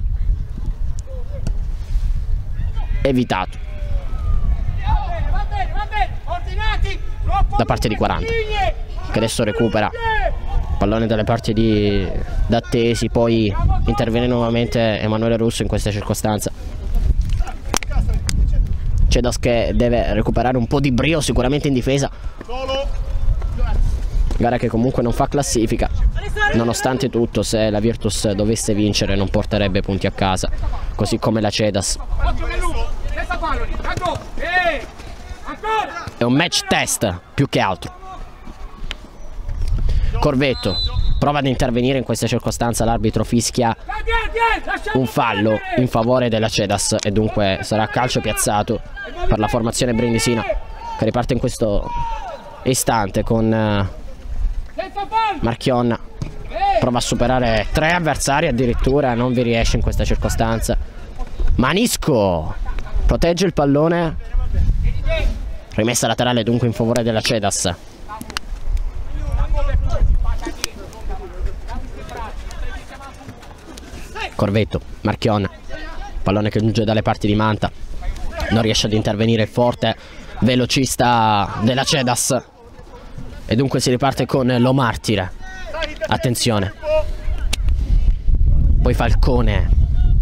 Speaker 1: evitato da parte di quaranta, che adesso recupera pallone dalle parti di D'Attesi, poi interviene nuovamente Emanuele Russo in questa circostanza. Cedas che deve recuperare un po' di brio sicuramente in difesa. Gara che comunque non fa classifica, nonostante tutto. Se la Virtus dovesse vincere non porterebbe punti a casa, così come la Cedas. È un match test più che altro. Corvetto prova ad intervenire in questa circostanza, l'arbitro fischia un fallo in favore della Cedas e dunque sarà calcio piazzato per la formazione brindisina, che riparte in questo istante con Marchionna prova a superare tre avversari addirittura, non vi riesce in questa circostanza. Manisco protegge il pallone, rimessa laterale dunque in favore della Cedas. Corvetto, Marchionna, pallone che giunge dalle parti di Manta, non riesce ad intervenire il forte velocista della Cedas e dunque si riparte con lo Martire. Attenzione, poi Falcone,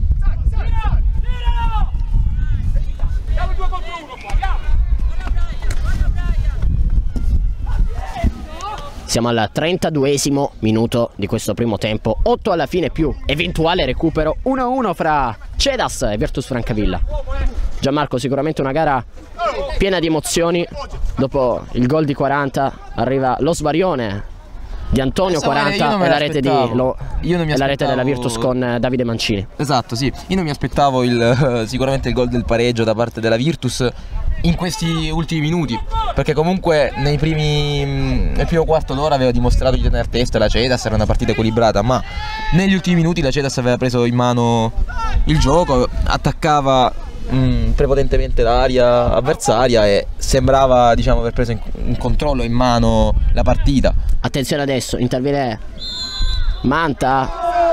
Speaker 1: siamo al trentaduesimo minuto di questo primo tempo, otto alla fine più eventuale recupero, uno a uno fra Cedas e Virtus Francavilla. Gianmarco, sicuramente una gara piena di emozioni. Dopo il gol di quaranta arriva lo svarione di Antonio quaranta e la rete, di, lo, io non mi e la rete della Virtus con Davide Mancini.
Speaker 2: Esatto, sì, io non mi aspettavo il, sicuramente il gol del pareggio da parte della Virtus in questi ultimi minuti, perché comunque nei primi, nel primo quarto d'ora aveva dimostrato di tenere testa la Cedas, era una partita equilibrata, ma negli ultimi minuti la Cedas aveva preso in mano il gioco, attaccava mh, prepotentemente l'area avversaria e sembrava, diciamo, aver preso in, in controllo in mano la partita.
Speaker 1: Attenzione adesso, interviene Manta,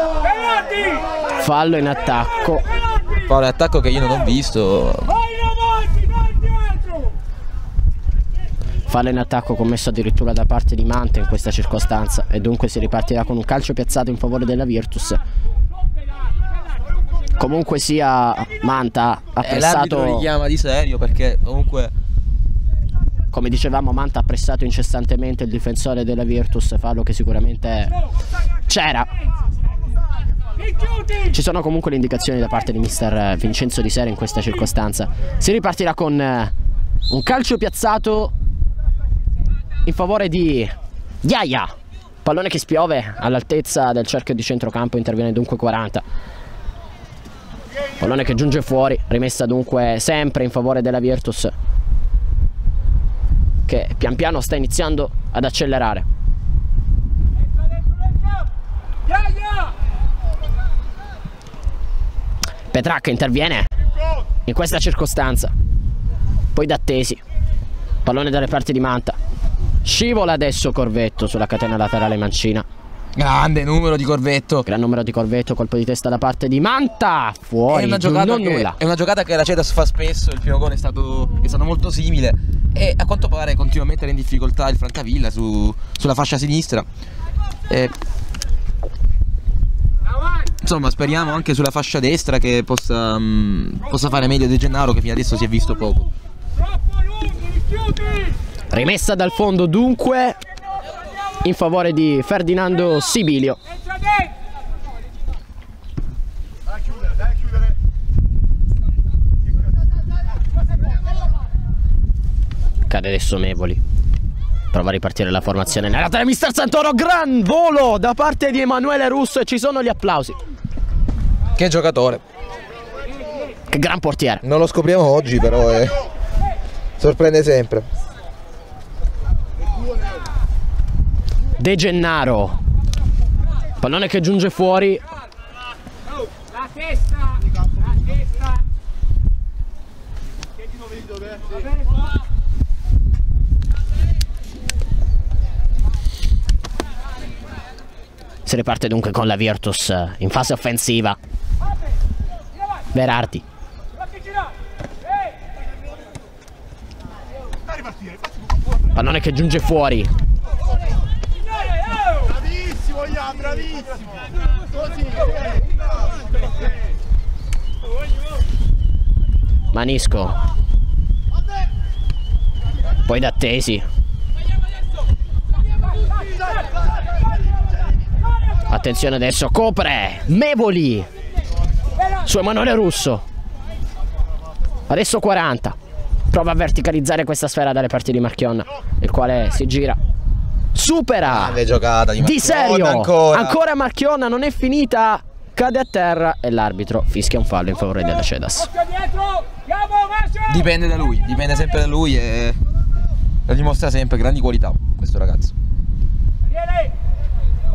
Speaker 1: fallo in attacco,
Speaker 2: fallo in attacco che io non ho visto.
Speaker 1: Fallo in attacco commesso addirittura da parte di Manta in questa circostanza e dunque si ripartirà con un calcio piazzato in favore della Virtus. Comunque sia, Manta ha
Speaker 2: eh,
Speaker 1: pressato,
Speaker 2: l'arbitro richiama di serio perché comunque,
Speaker 1: come dicevamo, Manta ha pressato incessantemente il difensore della Virtus, fallo che sicuramente c'era. Ci sono comunque le indicazioni da parte di mister Vincenzo Di Sera in questa circostanza. Si ripartirà con un calcio piazzato in favore di Yaya, pallone che spiove all'altezza del cerchio di centrocampo, interviene dunque quaranta, pallone che giunge fuori, rimessa dunque sempre in favore della Virtus che pian piano sta iniziando ad accelerare. Petracca interviene in questa circostanza, poi D'Attesi, pallone dalle parti di Manta, scivola adesso Corvetto sulla catena laterale mancina.
Speaker 2: Grande numero di Corvetto.
Speaker 1: Gran numero di Corvetto, colpo di testa da parte di Manta, fuori,
Speaker 2: è una giocata,
Speaker 1: non
Speaker 2: che,
Speaker 1: nulla.
Speaker 2: È una giocata che la Cedas fa spesso, il primo gol è stato, è stato molto simile e a quanto pare continua a mettere in difficoltà il Francavilla su, sulla fascia sinistra. E, insomma, speriamo anche sulla fascia destra che possa, mh, possa fare meglio De Gennaro, che fino adesso si è visto poco.
Speaker 1: Rimessa dal fondo dunque in favore di Ferdinando Sibilio. Cade adesso Mevoli, prova a ripartire la formazione nella tele mister Santoro, gran volo da parte di Emanuele Russo e ci sono gli applausi.
Speaker 2: Che giocatore,
Speaker 1: che gran portiere.
Speaker 2: non lo scopriamo oggi, però è... sorprende sempre.
Speaker 1: De Gennaro, pallone che giunge fuori.
Speaker 3: La testa, la testa.
Speaker 1: Si riparte dunque con la Virtus in fase offensiva. Berardi, pallone che giunge fuori.
Speaker 3: Bravissimo, Ian, bravissimo. Così.
Speaker 1: Manisco, poi D'Attesi, attenzione adesso, copre Mevoli su Emanuele Russo, adesso quaranta, prova a verticalizzare questa sfera dalle parti di Marchionna, il quale si gira, supera
Speaker 2: giocata di,
Speaker 1: di serio,
Speaker 2: ancora.
Speaker 1: ancora Marchionna, non è finita, cade a terra e l'arbitro fischia un fallo in favore della Cedas.
Speaker 2: Dipende da lui, dipende sempre da lui e lo dimostra sempre, grandi qualità questo ragazzo.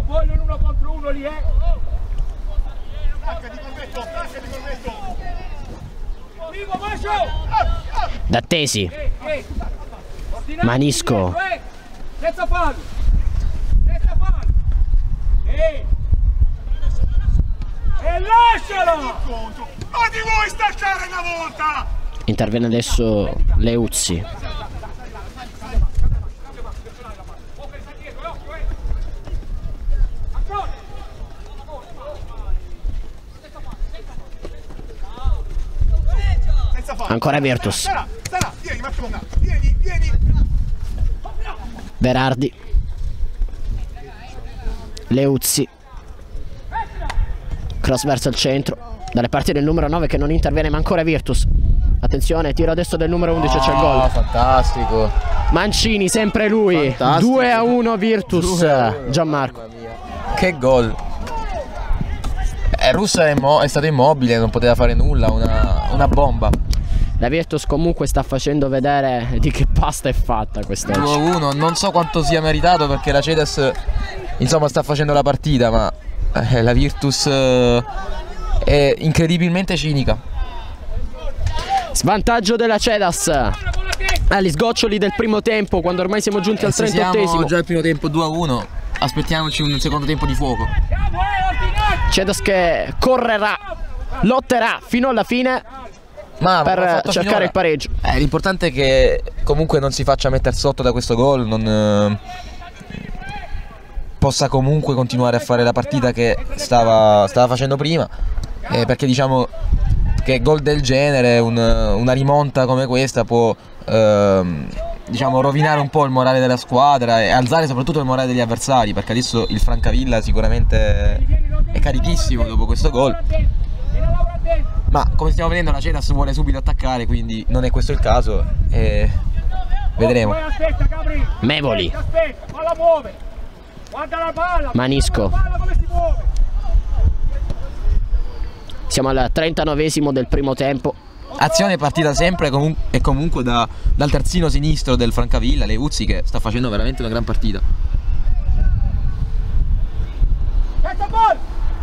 Speaker 4: vogliono uno contro uno lì, eh.
Speaker 3: Staccati corvetto, staccati corvetto.
Speaker 4: Vivo, Mascio!
Speaker 1: D'Attesi.
Speaker 4: Eh, eh. Ordinati
Speaker 1: Manisco.
Speaker 4: dietro, eh. Senza fallo. Senza fallo. Eh. E lasciala!
Speaker 3: Contro. Ma ti vuoi staccare una volta?
Speaker 1: Interviene adesso Leuzzi.
Speaker 3: Senza fallo.
Speaker 1: Ancora Virtus.
Speaker 3: Sarà, sarà, vieni Marcona, vieni, vieni.
Speaker 1: Berardi. Leuzzi. Cross verso il centro. Dalle parti del numero nove che non interviene, ma ancora Virtus. Attenzione, tiro adesso del numero undici, c'è il
Speaker 2: Ah,
Speaker 1: gol.
Speaker 2: fantastico.
Speaker 1: Mancini, sempre lui.
Speaker 2: Fantastico.
Speaker 1: due a uno Virtus.
Speaker 2: due a uno.
Speaker 1: Gianmarco.
Speaker 2: Che gol. Eh, Russo è, immo- è stato immobile, non poteva fare nulla, una, una bomba.
Speaker 1: La Virtus comunque sta facendo vedere di che pasta è fatta quest'oggi.
Speaker 2: due a uno, non so quanto sia meritato perché la Cedas insomma sta facendo la partita, ma eh, la Virtus eh, è incredibilmente cinica.
Speaker 1: Svantaggio della Cedas agli sgoccioli del primo tempo, quando ormai siamo giunti al
Speaker 2: Se siamo
Speaker 1: trentottesimo.
Speaker 2: già al primo tempo due a uno, aspettiamoci un secondo tempo di fuoco.
Speaker 1: Cedas che correrà, lotterà fino alla fine
Speaker 2: Ma
Speaker 1: per
Speaker 2: l'ha fatto
Speaker 1: cercare
Speaker 2: finora.
Speaker 1: il pareggio.
Speaker 2: Eh, l'importante è che comunque non si faccia mettere sotto da questo gol, non eh, possa comunque continuare a fare la partita che stava, stava facendo prima, eh, perché diciamo che gol del genere, un- una rimonta come questa può ehm, diciamo rovinare un po' il morale della squadra e alzare soprattutto il morale degli avversari, perché adesso il Francavilla sicuramente è carichissimo dopo questo gol. Ma come stiamo vedendo la Cedas vuole subito attaccare, quindi non è questo il caso e vedremo.
Speaker 4: Aspetta, Gabri.
Speaker 1: Mevoli.
Speaker 4: Aspetta, palla muove. Guarda la palla.
Speaker 1: Manisco.
Speaker 4: Guarda la palla come si muove.
Speaker 1: Siamo al trentanovesimo del primo tempo.
Speaker 2: Azione partita sempre comun- e comunque da- dal terzino sinistro del Francavilla, Leuzzi, che sta facendo veramente una gran partita.
Speaker 4: Senza gol.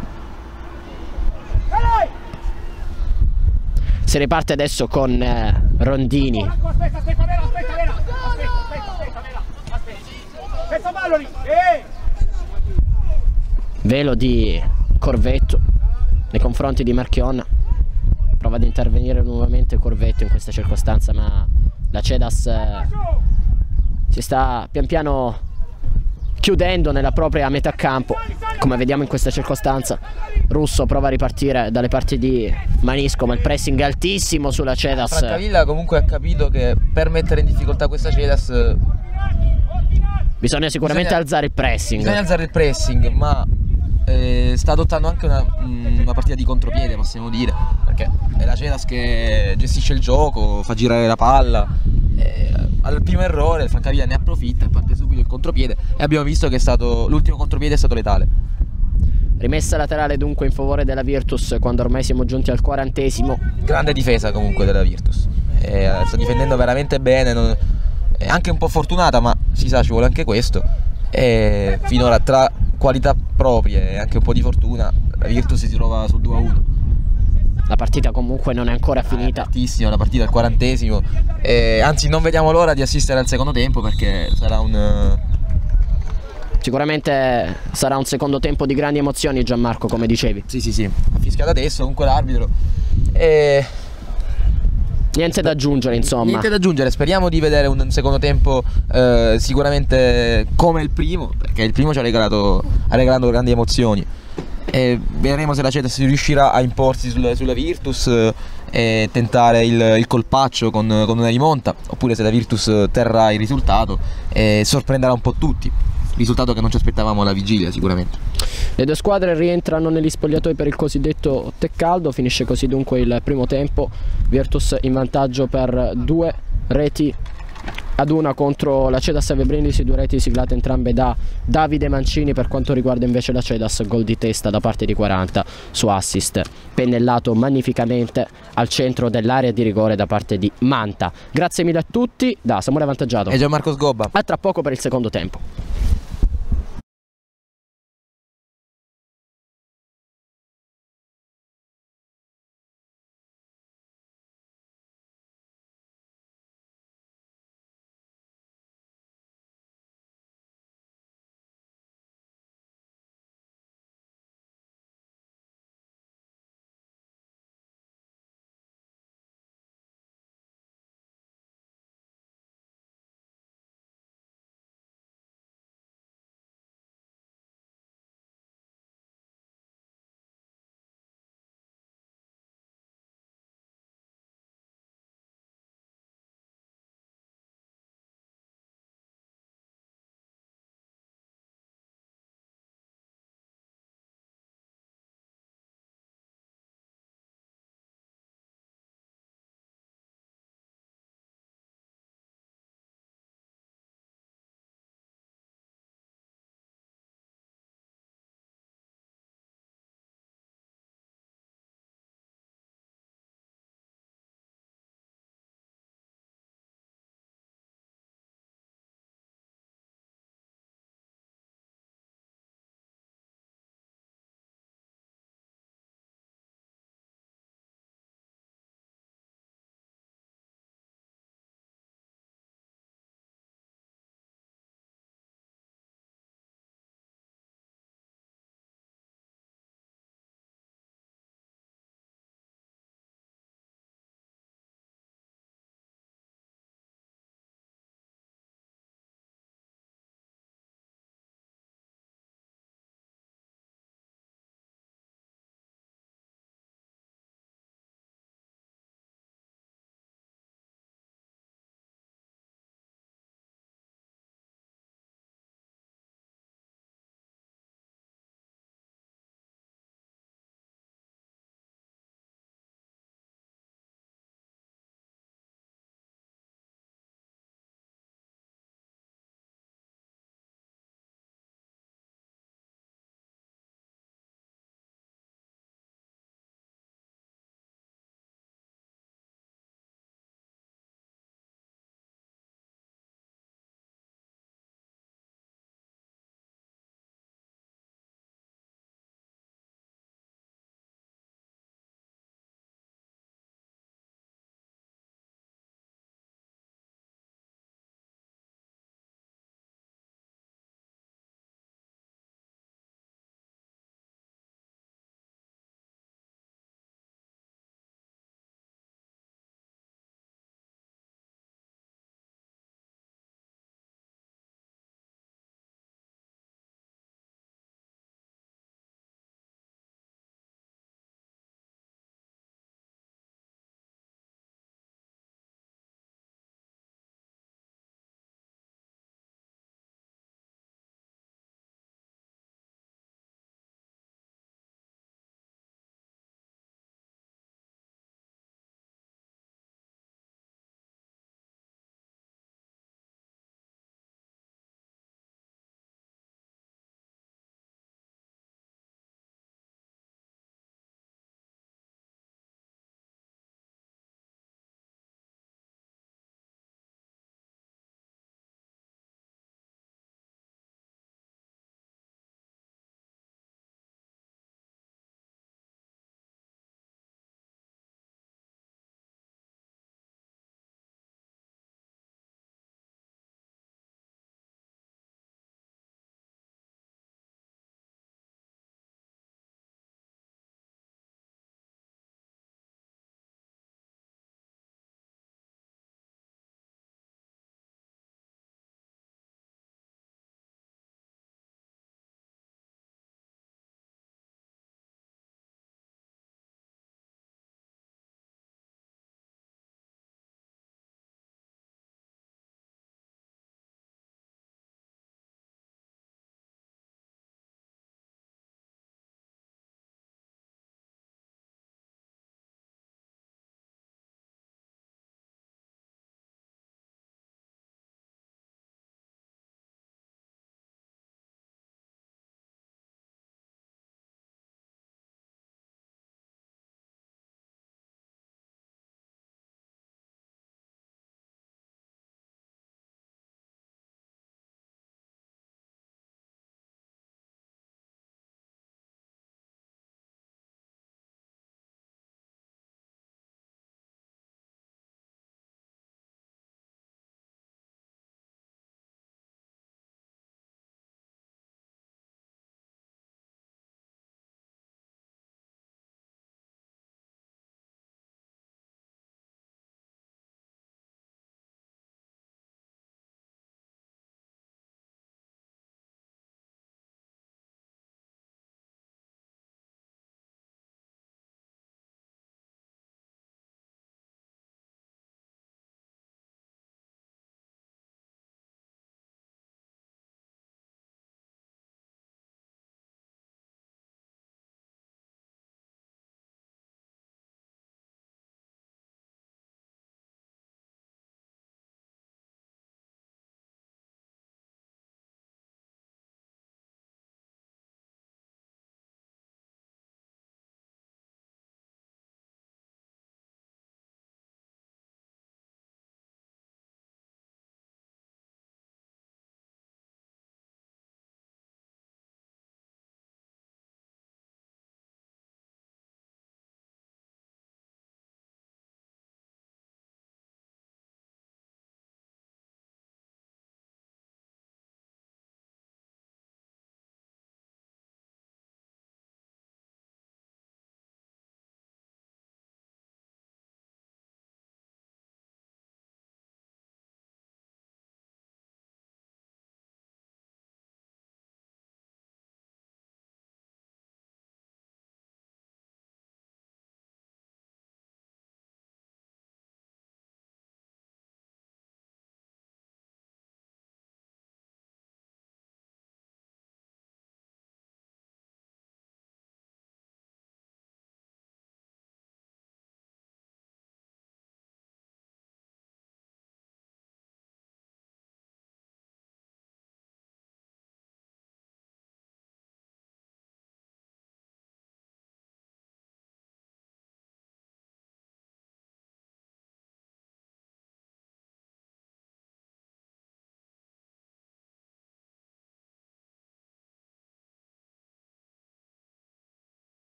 Speaker 4: Dai.
Speaker 1: Si riparte adesso con eh, Rondini.
Speaker 4: Aspetta, aspetta, Vera, aspetta, Vera. Aspetta, aspetta, aspetta, Vera. Aspetta. Senza ballo lì. Eh.
Speaker 1: Velo di Corvetto nei confronti di Marchionna. Prova ad intervenire nuovamente Corvetto in questa circostanza, ma la Cedas eh, si sta pian piano chiudendo nella propria metà campo, come vediamo in questa circostanza. Russo prova a ripartire dalle parti di Manisco, ma il pressing è altissimo sulla Cedas.
Speaker 2: Francavilla comunque ha capito che per mettere in difficoltà questa Cedas eh,
Speaker 1: Bisogna sicuramente
Speaker 2: Bisogna-
Speaker 1: alzare il pressing.
Speaker 2: bisogna alzare il pressing, ma eh, sta adottando anche una, una partita di contropiede, possiamo dire, perché è la Cedas che gestisce il gioco, fa girare la palla. Eh, al primo errore il Francavilla ne approfitta e parte subito il contropiede e abbiamo visto che è stato l'ultimo contropiede è stato letale.
Speaker 1: Rimessa laterale dunque in favore della Virtus quando ormai siamo giunti al quarantesimo.
Speaker 2: Grande difesa comunque della Virtus, eh, sta difendendo veramente bene, non- è anche un po' fortunata, ma si sa ci vuole anche questo. E finora tra qualità proprie e anche un po' di fortuna la Virtus si trova sul due a uno.
Speaker 1: La partita comunque non è ancora finita.
Speaker 2: Altissima la partita al quarantesimo, e anzi non vediamo l'ora di assistere al secondo tempo perché sarà un...
Speaker 1: Sicuramente sarà un secondo tempo di grandi emozioni, Gianmarco, come dicevi.
Speaker 2: Sì sì sì, ha fischiato adesso comunque l'arbitro e...
Speaker 1: Niente da aggiungere, insomma.
Speaker 2: Niente da aggiungere, speriamo di vedere un secondo tempo eh, sicuramente come il primo, perché il primo ci ha regalato, ha regalato grandi emozioni. E vedremo se la Cedas riuscirà a imporsi sul- sulla Virtus eh, e tentare il, il colpaccio con, con una rimonta, oppure se la Virtus terrà il risultato e sorprenderà un po' tutti. Risultato che non ci aspettavamo alla vigilia sicuramente.
Speaker 1: Le due squadre rientrano negli spogliatoi per il cosiddetto tè caldo. Finisce così dunque il primo tempo. Virtus in vantaggio per due reti ad una contro la Cedas Savio Brindisi, due reti siglate entrambe da Davide Mancini. Per quanto riguarda invece la Cedas, gol di testa da parte di quaranta su assist pennellato magnificamente al centro dell'area di rigore da parte di Manta. Grazie mille a tutti da Samuele Avantaggiato.
Speaker 2: E Gianmarco Sgobba.
Speaker 1: A tra poco per il secondo tempo.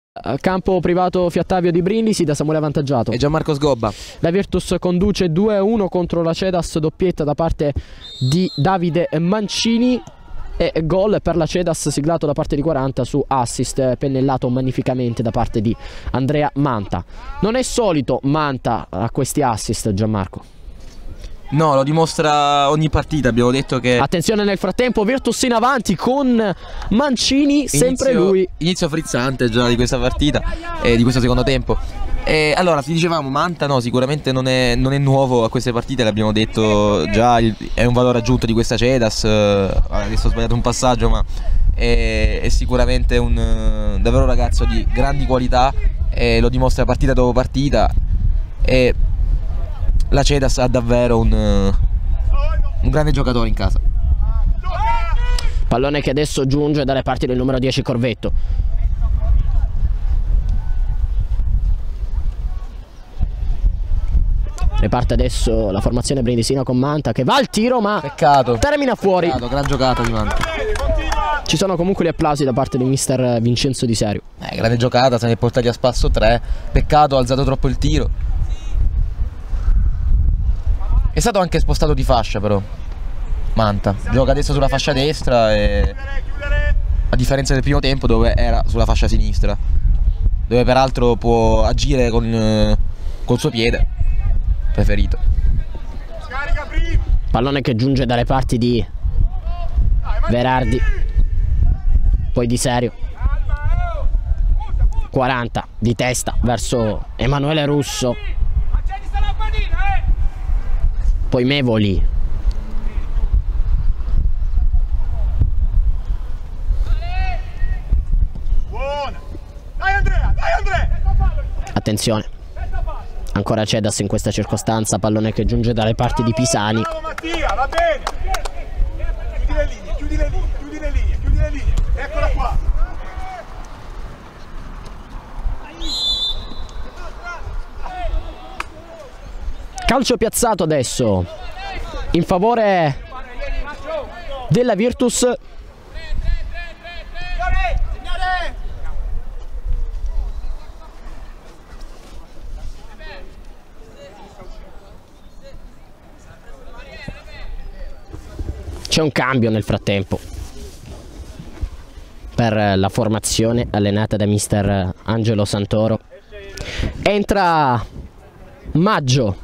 Speaker 1: Campo privato Fiattavio di Brindisi, da Samuele avvantaggiato.
Speaker 2: E Gianmarco Sgobba.
Speaker 1: La Virtus conduce due a uno contro la Cedas, doppietta da parte di Davide Mancini e gol per la Cedas siglato da parte di quaranta su assist pennellato magnificamente da parte di Andrea Manta. Non è solito Manta a questi assist, Gianmarco.
Speaker 2: No, lo dimostra ogni partita, abbiamo detto che...
Speaker 1: Attenzione nel frattempo, Virtus in avanti con Mancini, sempre
Speaker 2: inizio,
Speaker 1: lui.
Speaker 2: Inizio frizzante già di questa partita e di questo secondo tempo. E allora, ti dicevamo, Manta no, sicuramente non è, non è nuovo a queste partite, l'abbiamo detto già, il, è un valore aggiunto di questa Cedas. Adesso ho sbagliato un passaggio, ma è, è sicuramente un davvero un ragazzo di grandi qualità e lo dimostra partita dopo partita. E la Cedas ha davvero un, un grande giocatore in casa.
Speaker 1: Pallone che adesso giunge dalle parti del numero dieci Corvetto. Riparte adesso la formazione brindisina con Manta che va al tiro, ma
Speaker 2: peccato,
Speaker 1: termina fuori.
Speaker 2: Peccato, gran giocata di Manta.
Speaker 1: Ci sono comunque gli applausi da parte di mister Vincenzo Di Serio.
Speaker 2: Eh, grande giocata, se ne è portati a spasso tre. Peccato, ha alzato troppo il tiro. È stato anche spostato di fascia però Manta, gioca adesso sulla fascia destra e... a differenza del primo tempo dove era sulla fascia sinistra, dove peraltro può agire con col suo piede preferito.
Speaker 1: Pallone che giunge dalle parti di Verardi, poi Di Serio. quaranta di testa verso Emanuele Russo, poi Mevoli.
Speaker 3: Buona. Dai Andrea, dai Andrea.
Speaker 1: Attenzione, ancora Cedas in questa circostanza, pallone che giunge dalle parti di Pisani.
Speaker 3: Bravo Mattia, va bene. Chiudi le linee, chiudi le linee, chiudi le linee, chiudi le linee. Eccola qua.
Speaker 1: Calcio piazzato adesso in favore della Virtus. C'è un cambio nel frattempo per la formazione allenata da mister Angelo Santoro. Entra Maggio,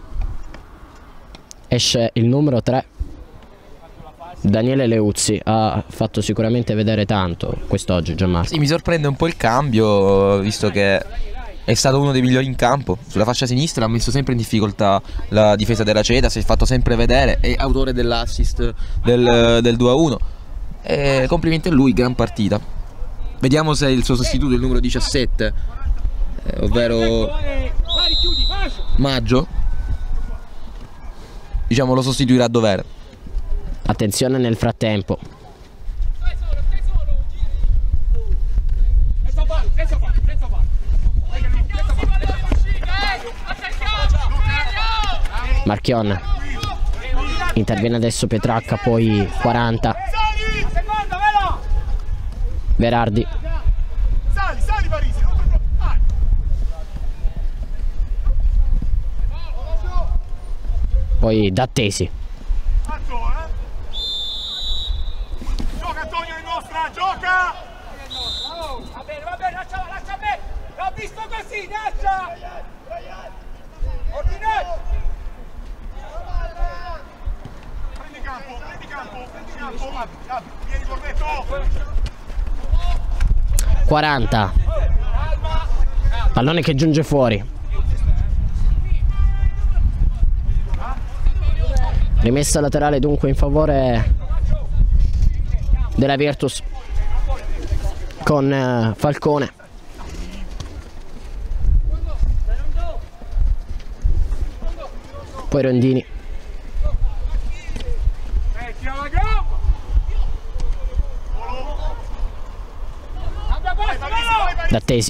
Speaker 1: esce il numero tre Daniele Leuzzi. Ha fatto sicuramente vedere tanto quest'oggi Gianmarco.
Speaker 2: Sì, mi sorprende un po' il cambio, visto che è stato uno dei migliori in campo. Sulla fascia sinistra ha messo sempre in difficoltà la difesa della Cedas, si è fatto sempre vedere, è autore dell'assist del, del due a uno. E complimenti a lui, gran partita. Vediamo se il suo sostituto, il numero diciassette, eh, ovvero Maggio, diciamo, lo sostituirà a dovere.
Speaker 1: Attenzione nel frattempo. Marchion. Interviene adesso Petracca, poi quaranta. Verardi.
Speaker 3: Sali, sali Parisi.
Speaker 1: Poi Dattesi.
Speaker 3: Gioca Antonio in nostra, gioca!
Speaker 4: Va bene, va bene, lascia, lascia a me! L'ho visto così, lascia! Ordinato!
Speaker 3: Prendi campo, prendi campo, prendi campo, apri, apri, vieni Corvetto!
Speaker 1: quaranta. Pallone che giunge fuori. Rimessa laterale dunque in favore della Virtus con uh, Falcone. Poi Rondini. Dattesi.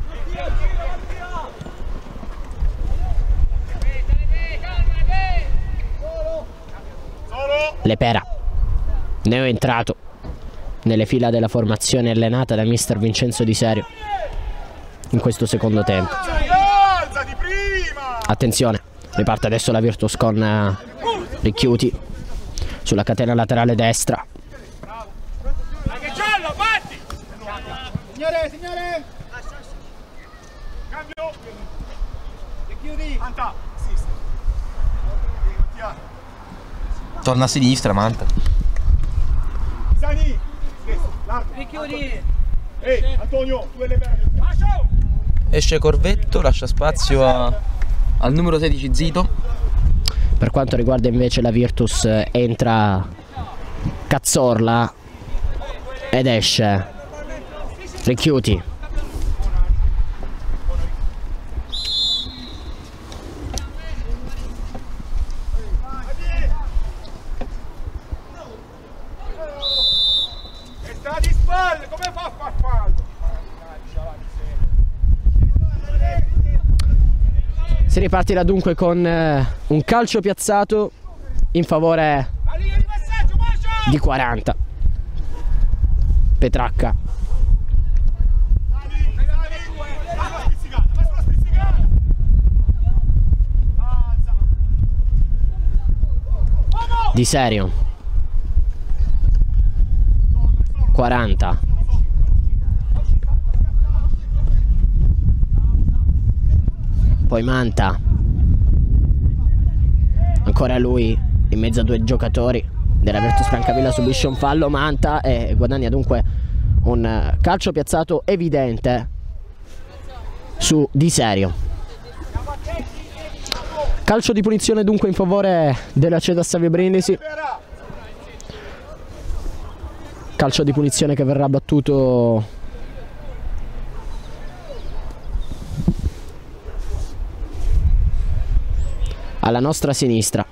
Speaker 1: Lepera, neo entrato nelle fila della formazione allenata da mister Vincenzo Di Serio. in questo secondo tempo.
Speaker 3: Alzati prima!
Speaker 1: Attenzione, riparte adesso la Virtus con uh, Ricchiuti sulla catena laterale destra.
Speaker 4: Dai che giallo, batti! Signore, signore!
Speaker 3: Cambio!
Speaker 4: Che chiudi?
Speaker 3: Anta! Sì, sì.
Speaker 2: Torna a sinistra, Manta.
Speaker 3: Sani! Largo!
Speaker 4: Che chiudi?
Speaker 3: Ehi, Antonio, tu e le perle!
Speaker 2: Esce Corvetto, lascia spazio a, al numero sedici Zito.
Speaker 1: Per quanto riguarda invece la Virtus, entra Cazzorla ed esce Ricchiuti.
Speaker 3: E sta di spalle, come fa a far fallo?
Speaker 1: Si ripartirà dunque con eh, un calcio piazzato in favore di quaranta. Petracca. Di Serio. quaranta. Poi Manta, ancora lui in mezzo a due giocatori della Virtus Francavilla, subisce un fallo Manta e guadagna dunque un calcio piazzato evidente su Di Serio. Calcio di punizione dunque in favore della Ceda Savio Brindisi. Calcio di punizione che verrà battuto alla nostra sinistra.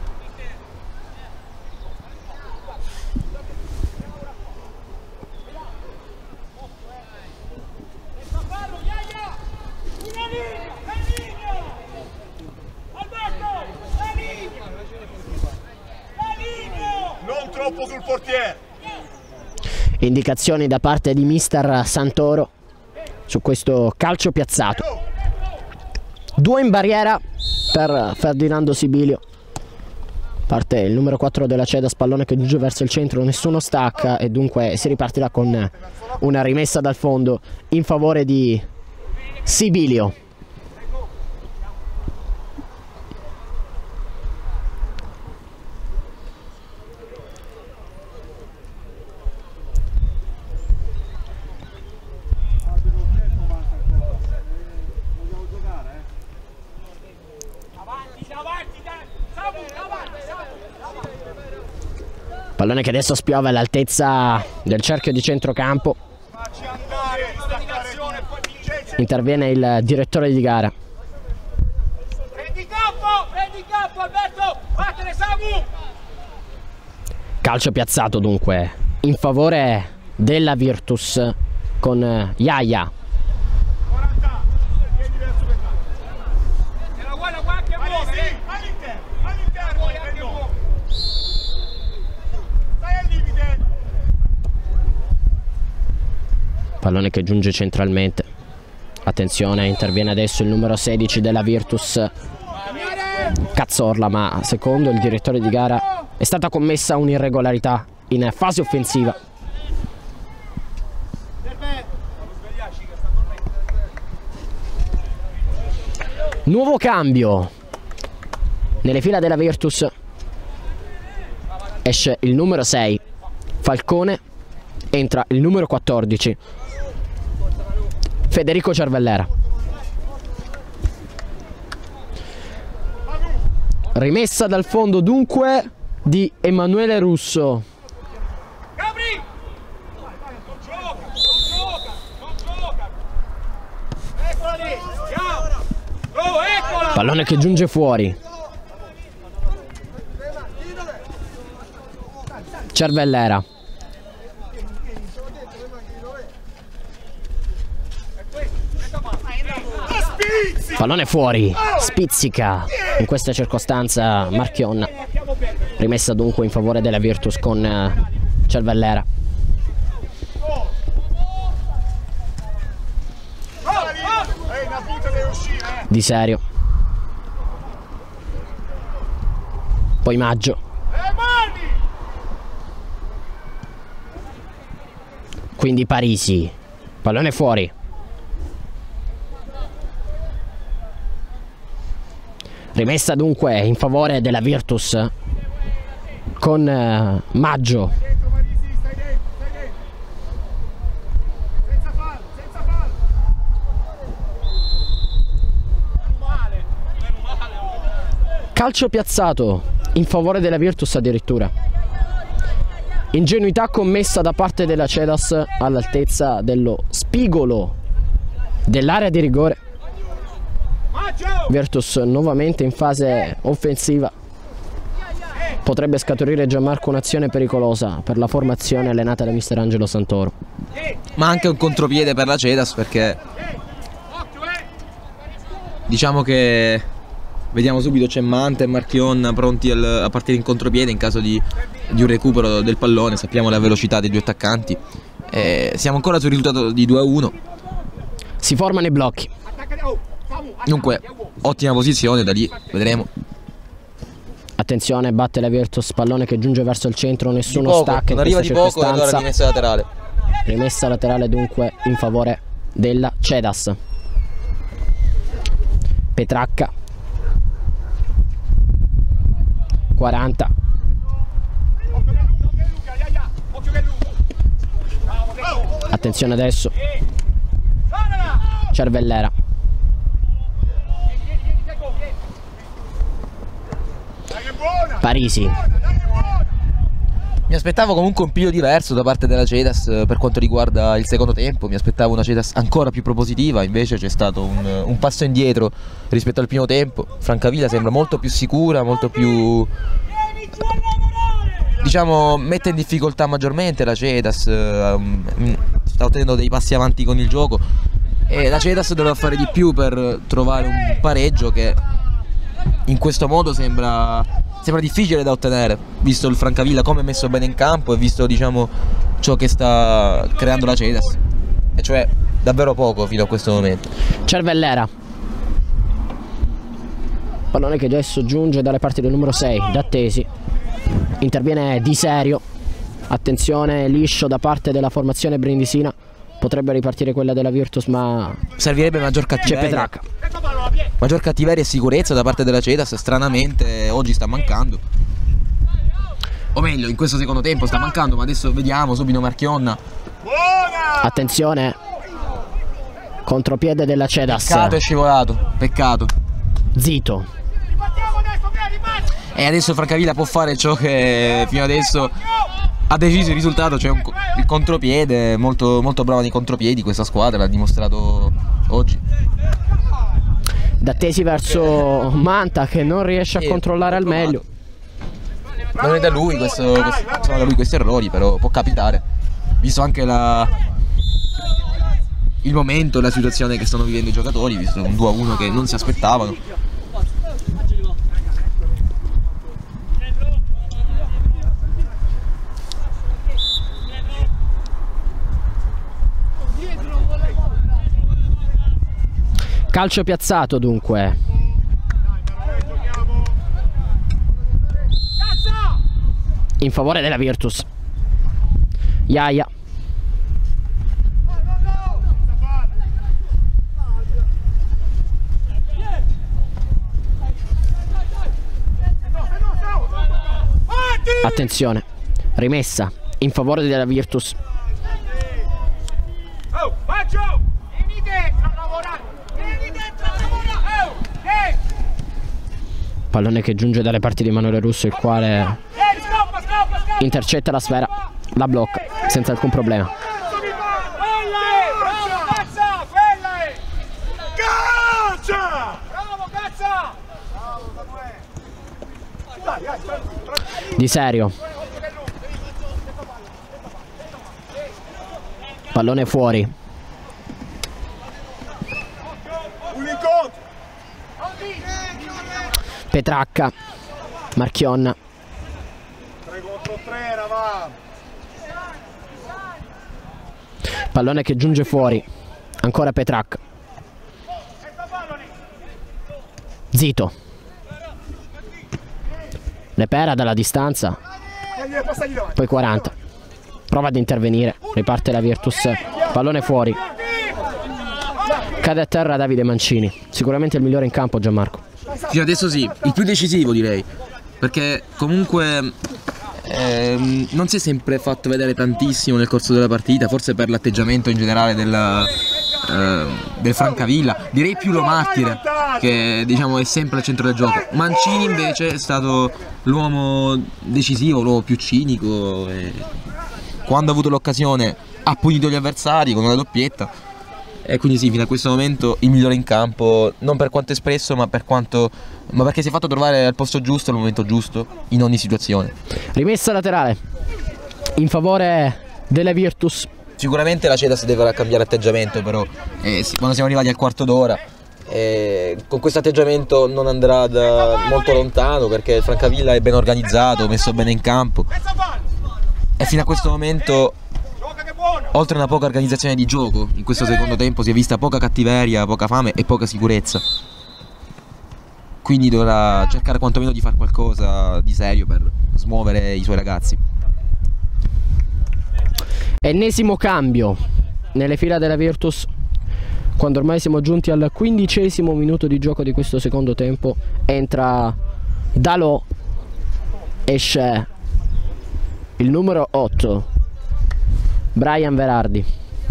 Speaker 3: Non troppo sul portiere.
Speaker 1: Indicazioni da parte di mister Santoro su questo calcio piazzato. Due in barriera per Ferdinando Sibilio. Parte il numero quattro della Ceda, spallone che giunge verso il centro, nessuno stacca e dunque si ripartirà con una rimessa dal fondo in favore di Sibilio. Pallone che adesso spiove all'altezza del cerchio di centrocampo. Interviene il direttore di gara.
Speaker 4: Prendi campo, prendi campo Alberto, vattene Samu!
Speaker 1: Calcio piazzato dunque in favore della Virtus con Iaia. Pallone che giunge centralmente. Attenzione, interviene adesso il numero sedici della Virtus, Cazzorla, ma secondo il direttore di gara è stata commessa un'irregolarità in fase offensiva. Nuovo cambio nelle fila della Virtus. Esce il numero sei Falcone, entra il numero quattordici Federico Cervellera. Rimessa dal fondo dunque di Emanuele Russo.
Speaker 4: Gabri! Non gioca, non gioca, non gioca! Eccola lì! Oh, eccola!
Speaker 1: Pallone che giunge fuori. Cervellera. Pallone fuori, spizzica in questa circostanza Marchion. Rimessa dunque in favore della Virtus con uh, Cervellera. Di Serio, poi Maggio, quindi Parisi, pallone fuori, rimessa dunque in favore della Virtus con eh, Maggio. Calcio piazzato in favore della Virtus addirittura. Ingenuità commessa da parte della Cedas all'altezza dello spigolo dell'area di rigore. Virtus nuovamente in fase offensiva. Potrebbe scaturire Gianmarco un'azione pericolosa per la formazione allenata da mister Angelo Santoro.
Speaker 2: Ma anche un contropiede per la Cedas, perché diciamo che vediamo subito c'è Manta e Marchion pronti al, a partire in contropiede in caso di, di un recupero del pallone. Sappiamo la velocità dei due attaccanti. Eh, siamo ancora sul risultato di due a uno.
Speaker 1: Si formano i blocchi.
Speaker 2: Dunque, ottima posizione, da lì vedremo.
Speaker 1: Attenzione, batte la Virtus, pallone che giunge verso il centro, nessuno
Speaker 2: Poco,
Speaker 1: stacca in
Speaker 2: non arriva
Speaker 1: questa
Speaker 2: di poco, e allora
Speaker 1: circostanza.
Speaker 2: rimessa laterale.
Speaker 1: Rimessa laterale dunque in favore della Cedas. Petracca, quaranta. Attenzione adesso, Cervellera, Parisi.
Speaker 2: Mi aspettavo comunque un piglio diverso da parte della Cedas per quanto riguarda il secondo tempo. Mi aspettavo una Cedas ancora più propositiva, invece c'è stato un, un passo indietro rispetto al primo tempo. Francavilla sembra molto più sicura, molto più, diciamo, mette in difficoltà maggiormente la Cedas, um, sta ottenendo dei passi avanti con il gioco e la Cedas dovrà fare di più per trovare un pareggio che in questo modo sembra, sembra difficile da ottenere, visto il Francavilla come è messo bene in campo e visto, diciamo, ciò che sta creando la Cedas, e cioè davvero poco fino a questo momento.
Speaker 1: Cervellera, pallone che adesso giunge dalle parti del numero sei, D'Attesi. Interviene Di Serio. Attenzione, liscio da parte della formazione brindisina. Potrebbe ripartire quella della Virtus, ma
Speaker 2: servirebbe maggior
Speaker 1: c'è
Speaker 2: cattiveria.
Speaker 1: Petracca.
Speaker 2: Maggior cattiveria e sicurezza da parte della Cedas, stranamente oggi sta mancando. O meglio, in questo secondo tempo sta mancando, ma adesso vediamo subito Marchionna.
Speaker 1: Attenzione, contropiede della Cedas.
Speaker 2: Peccato, è scivolato, peccato.
Speaker 1: Zito.
Speaker 2: E adesso Francavilla può fare ciò che fino adesso ha deciso il risultato, cioè un, il contropiede. Molto, molto brava nei contropiedi questa squadra, l'ha dimostrato oggi.
Speaker 1: D'Attesi verso Manta che non riesce a controllare al meglio.
Speaker 2: Non è da lui, questo, questo, sono da lui questi errori, però può capitare, visto anche la, il momento, la situazione che stanno vivendo i giocatori, visto un due a uno che non si aspettavano.
Speaker 1: Calcio piazzato dunque. In favore della Virtus. Iaia. Attenzione. Rimessa in favore della Virtus. Pallone che giunge dalle parti di Emanuele Russo, il quale intercetta la sfera, la blocca senza alcun problema. Di Serio. Pallone fuori. Petracca, Marchionna.
Speaker 3: tre contro tre, eravamo.
Speaker 1: Pallone che giunge fuori. Ancora Petracca. Zito. Lepera dalla distanza. Poi quaranta. Prova ad intervenire. Riparte la Virtus. Pallone fuori. Cade a terra Davide Mancini. Sicuramente il migliore in campo, Gianmarco.
Speaker 2: Fino adesso sì, il più decisivo direi. Perché comunque ehm, non si è sempre fatto vedere tantissimo nel corso della partita. Forse per l'atteggiamento in generale del, eh, del Francavilla. Direi più lo Martire, che diciamo è sempre al centro del gioco. Mancini invece è stato l'uomo decisivo, l'uomo più cinico e quando ha avuto l'occasione ha punito gli avversari con una doppietta. E quindi sì, fino a questo momento il migliore in campo, non per quanto espresso ma per quanto ma perché si è fatto trovare al posto giusto al momento giusto in ogni situazione.
Speaker 1: Rimessa laterale in favore della Virtus.
Speaker 2: Sicuramente la Cedas dovrà cambiare atteggiamento, però eh, quando siamo arrivati al quarto d'ora eh, con questo atteggiamento non andrà da molto lontano, perché il Francavilla è ben organizzato, messo bene in campo e fino a questo momento, oltre a una poca organizzazione di gioco, in questo secondo tempo si è vista poca cattiveria, poca fame e poca sicurezza. Quindi dovrà cercare quantomeno di fare qualcosa di serio per smuovere i suoi ragazzi.
Speaker 1: Ennesimo cambio nelle fila della Virtus, quando ormai siamo giunti al quindicesimo minuto di gioco di questo secondo tempo. Entra Dalò, esce il numero otto, Brian Verardi.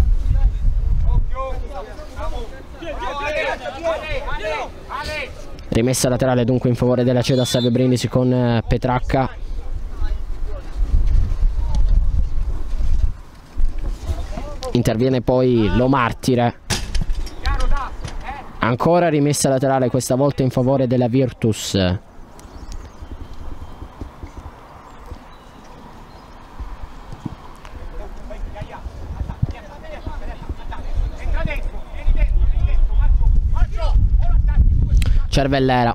Speaker 1: Rimessa laterale dunque in favore della Cedas Savio Brindisi con Petracca. Interviene poi Lo Martire. Ancora rimessa laterale, questa volta in favore della Virtus. Cervellera.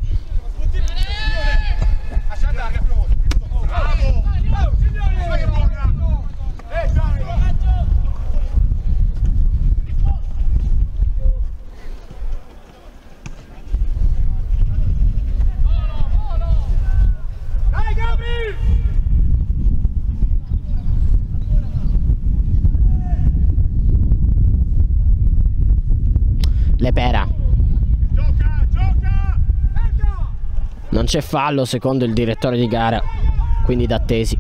Speaker 1: Lepera. Non c'è fallo secondo il direttore di gara, quindi da Tesi.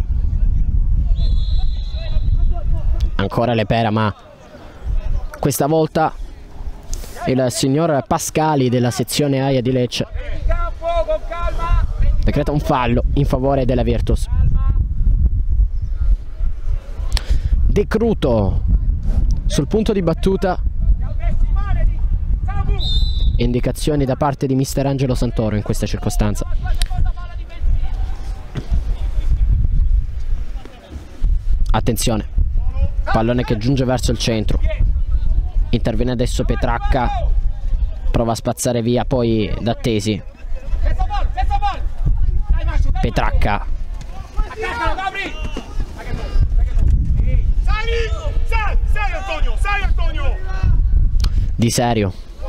Speaker 1: Ancora Lepera, ma questa volta il signor Pascali della sezione A I A di Lecce decreta un fallo in favore della Virtus. De Cruto sul punto di battuta. Indicazioni da parte di mister Angelo Santoro in questa circostanza. Attenzione, pallone che giunge verso il centro. Interviene adesso Petracca, prova a spazzare via poi Dattesi. Petracca. Di Serio.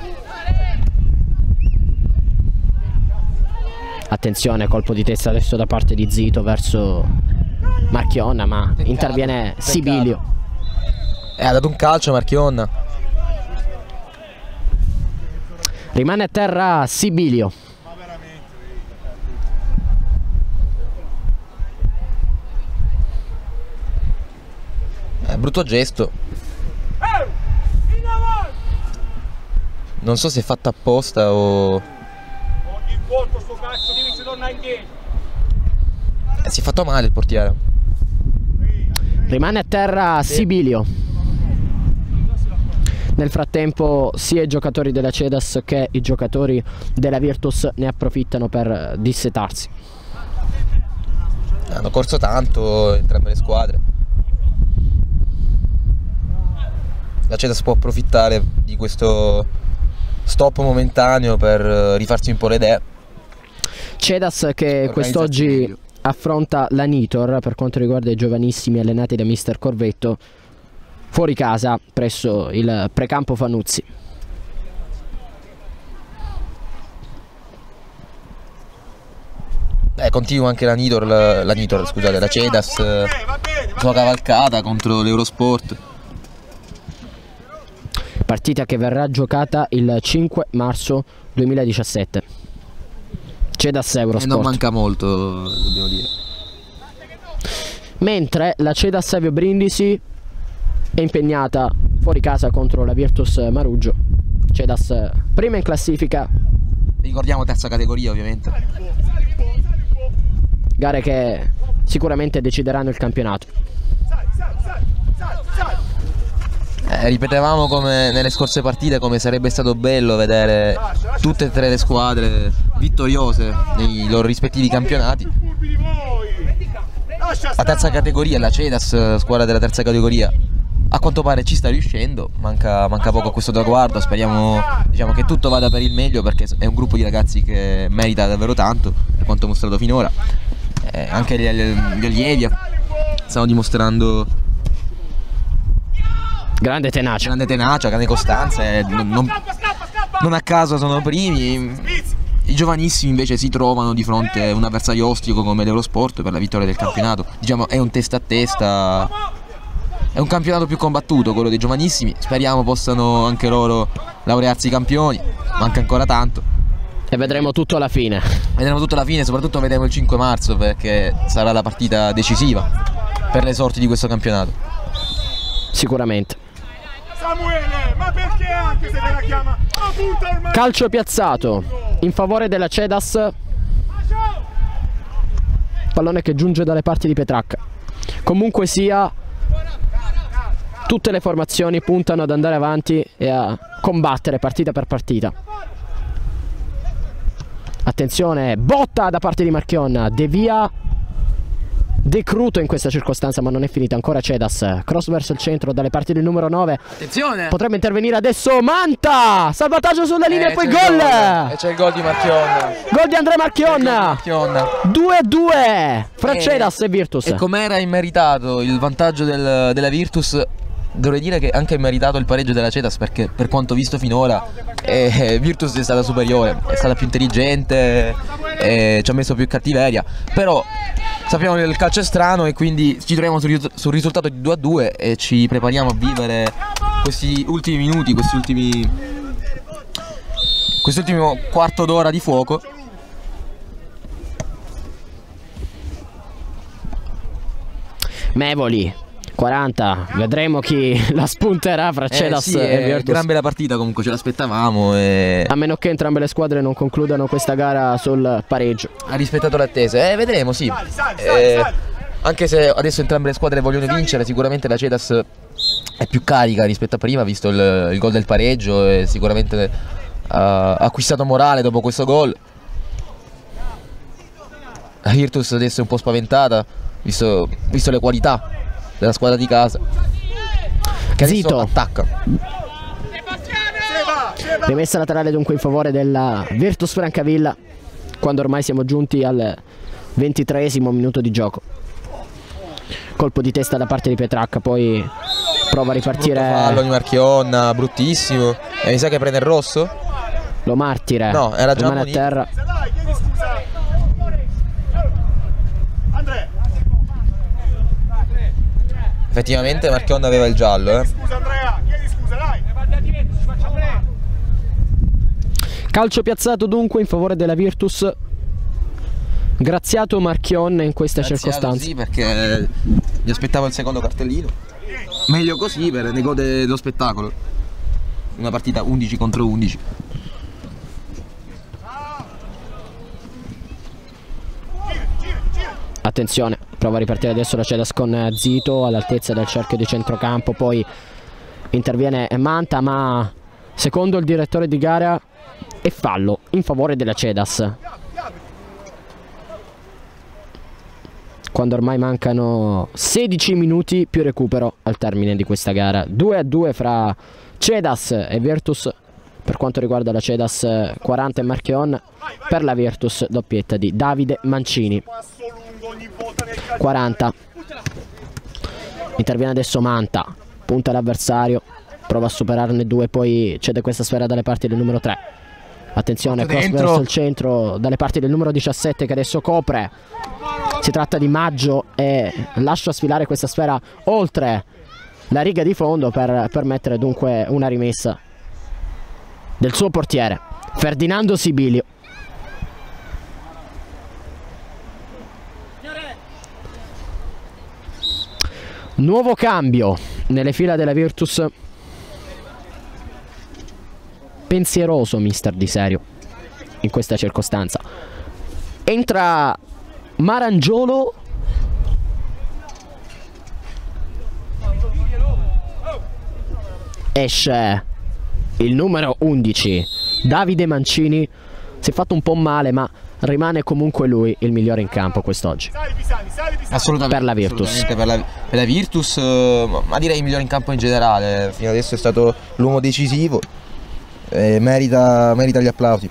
Speaker 1: Attenzione, colpo di testa adesso da parte di Zito verso Marchionna, ma peccato, interviene peccato. Sibilio.
Speaker 2: E ha dato un calcio Marchionna.
Speaker 1: Rimane a terra Sibilio.
Speaker 2: È brutto gesto. Non so se è fatta apposta o... Eh, si è fatto male il portiere.
Speaker 1: Rimane a terra Sibilio. Nel frattempo sia i giocatori della Cedas che i giocatori della Virtus ne approfittano per dissetarsi.
Speaker 2: Hanno corso tanto entrambe le squadre. La Cedas può approfittare di questo stop momentaneo per rifarsi un po' le idee.
Speaker 1: Cedas che quest'oggi affronta la Nitor per quanto riguarda i giovanissimi allenati da mister Corvetto fuori casa presso il Precampo Fanuzzi.
Speaker 2: Eh, continua anche la Nitor, la, la Nitor, scusate, la Cedas, eh, sua cavalcata contro l'Eurosport.
Speaker 1: Partita che verrà giocata il cinque marzo duemiladiciassette. Cedas Eurosport.
Speaker 2: E non manca molto, dobbiamo dire. Mentre
Speaker 1: la Cedas Savio Brindisi è impegnata fuori casa contro la Virtus Maruggio. Cedas prima in classifica.
Speaker 2: Ricordiamo terza categoria ovviamente.
Speaker 1: Gare che sicuramente decideranno il campionato.
Speaker 2: Eh, ripetevamo come nelle scorse partite come sarebbe stato bello vedere tutte e tre le squadre vittoriose nei loro rispettivi campionati. La terza categoria, la Cedas, squadra della terza categoria, a quanto pare ci sta riuscendo, manca, manca poco a questo traguardo, speriamo, diciamo, che tutto vada per il meglio, perché è un gruppo di ragazzi che merita davvero tanto per quanto mostrato finora. Eh, anche gli, gli allievi stanno dimostrando
Speaker 1: grande tenacia,
Speaker 2: grande tenacia, grande costanza, eh, non, non, non a caso sono primi. I giovanissimi invece si trovano di fronte a un avversario ostico come l'Eurosport per la vittoria del campionato. Diciamo è un testa a testa, è un campionato più combattuto quello dei giovanissimi. Speriamo possano anche loro laurearsi campioni, manca ancora tanto.
Speaker 1: E vedremo tutto alla fine.
Speaker 2: Vedremo tutto alla fine, soprattutto vedremo il cinque marzo, perché sarà la partita decisiva per le sorti di questo campionato.
Speaker 1: Sicuramente.
Speaker 3: Samuele, ma perché anche se me la chiama?
Speaker 1: Calcio piazzato in favore della Cedas. Pallone che giunge dalle parti di Petracca. Comunque sia, tutte le formazioni puntano ad andare avanti e a combattere partita per partita. Attenzione, botta da parte di Marchion, devia Decruto in questa circostanza, ma non è finita ancora. Cedas, cross verso il centro dalle parti del numero nove.
Speaker 2: Attenzione,
Speaker 1: potrebbe intervenire adesso Manta, salvataggio sulla linea
Speaker 2: eh,
Speaker 1: e poi
Speaker 2: gol.
Speaker 1: gol.
Speaker 2: E c'è il gol di Marchion.
Speaker 1: Gol di Andrea Marchion. due a due fra e, Cedas e Virtus.
Speaker 2: E com'era immeritato il vantaggio del, della Virtus, dovrei dire che anche è meritato il pareggio della Cedas, perché per quanto visto finora eh, Virtus è stata superiore, è stata più intelligente, eh, ci ha messo più cattiveria. Però sappiamo che il calcio è strano e quindi ci troviamo sul, sul risultato di due a due e ci prepariamo a vivere questi ultimi minuti, questi ultimi quest'ultimo quarto d'ora di fuoco.
Speaker 1: Mevoli quaranta, vedremo chi la spunterà fra Cedas
Speaker 2: eh sì,
Speaker 1: e Virtus.
Speaker 2: Gran bella partita comunque, ce l'aspettavamo e...
Speaker 1: a meno che entrambe le squadre non concludano questa gara sul pareggio.
Speaker 2: Ha rispettato le attese, eh, vedremo, sì. Eh, anche se adesso entrambe le squadre vogliono vincere, sicuramente la Cedas è più carica rispetto a prima, visto il, il gol del pareggio, e sicuramente ha acquistato morale dopo questo gol. La Virtus adesso è un po' spaventata, visto, visto le qualità della squadra di casa, che
Speaker 1: Zito
Speaker 2: attacca.
Speaker 1: Rimessa laterale dunque in favore della Virtus Francavilla, quando ormai siamo giunti al ventitreesimo minuto di gioco. Colpo di testa da parte di Petracca, poi prova a ripartire.
Speaker 2: Brutto fallo di Marchion, bruttissimo, e mi sa che prende il rosso.
Speaker 1: Lo martire,
Speaker 2: no, era già
Speaker 1: rimane a terra.
Speaker 2: Effettivamente Marchion aveva il giallo, eh.
Speaker 3: Scusa Andrea, chiedi scusa, dai.
Speaker 1: Calcio piazzato dunque in favore della Virtus. Graziato Marchion in questa
Speaker 2: Graziato,
Speaker 1: circostanza.
Speaker 2: sì, perché gli aspettavo il secondo cartellino. Meglio così, per ne gode dello spettacolo. Una partita undici contro undici.
Speaker 1: Attenzione, prova a ripartire adesso la Cedas con Zito all'altezza del cerchio di centrocampo, poi interviene Manta, ma secondo il direttore di gara è fallo in favore della Cedas, quando ormai mancano sedici minuti più recupero al termine di questa gara. Due a due fra Cedas e Virtus. Per quanto riguarda la Cedas, quaranta e Marchion, per la Virtus doppietta di Davide Mancini. quaranta. Interviene adesso Manta, punta l'avversario, prova a superarne due, poi cede questa sfera dalle parti del numero tre. Attenzione, cross
Speaker 2: dentro.
Speaker 1: verso il centro dalle parti del numero diciassette che adesso copre. Si tratta di Maggio e lascia sfilare questa sfera oltre la riga di fondo per permettere dunque una rimessa del suo portiere Ferdinando Sibilio. Nuovo cambio nelle fila della Virtus. Pensieroso mister Di Serio in questa circostanza. Entra Marangiolo. Esce il numero undici Davide Mancini. Si è fatto un po' male, ma rimane comunque lui il migliore in campo quest'oggi.
Speaker 2: Assolutamente.
Speaker 1: Per la Virtus.
Speaker 2: Assolutamente per la, per la Virtus, eh, ma direi il migliore in campo in generale. Fino adesso è stato l'uomo decisivo e merita, merita gli applausi.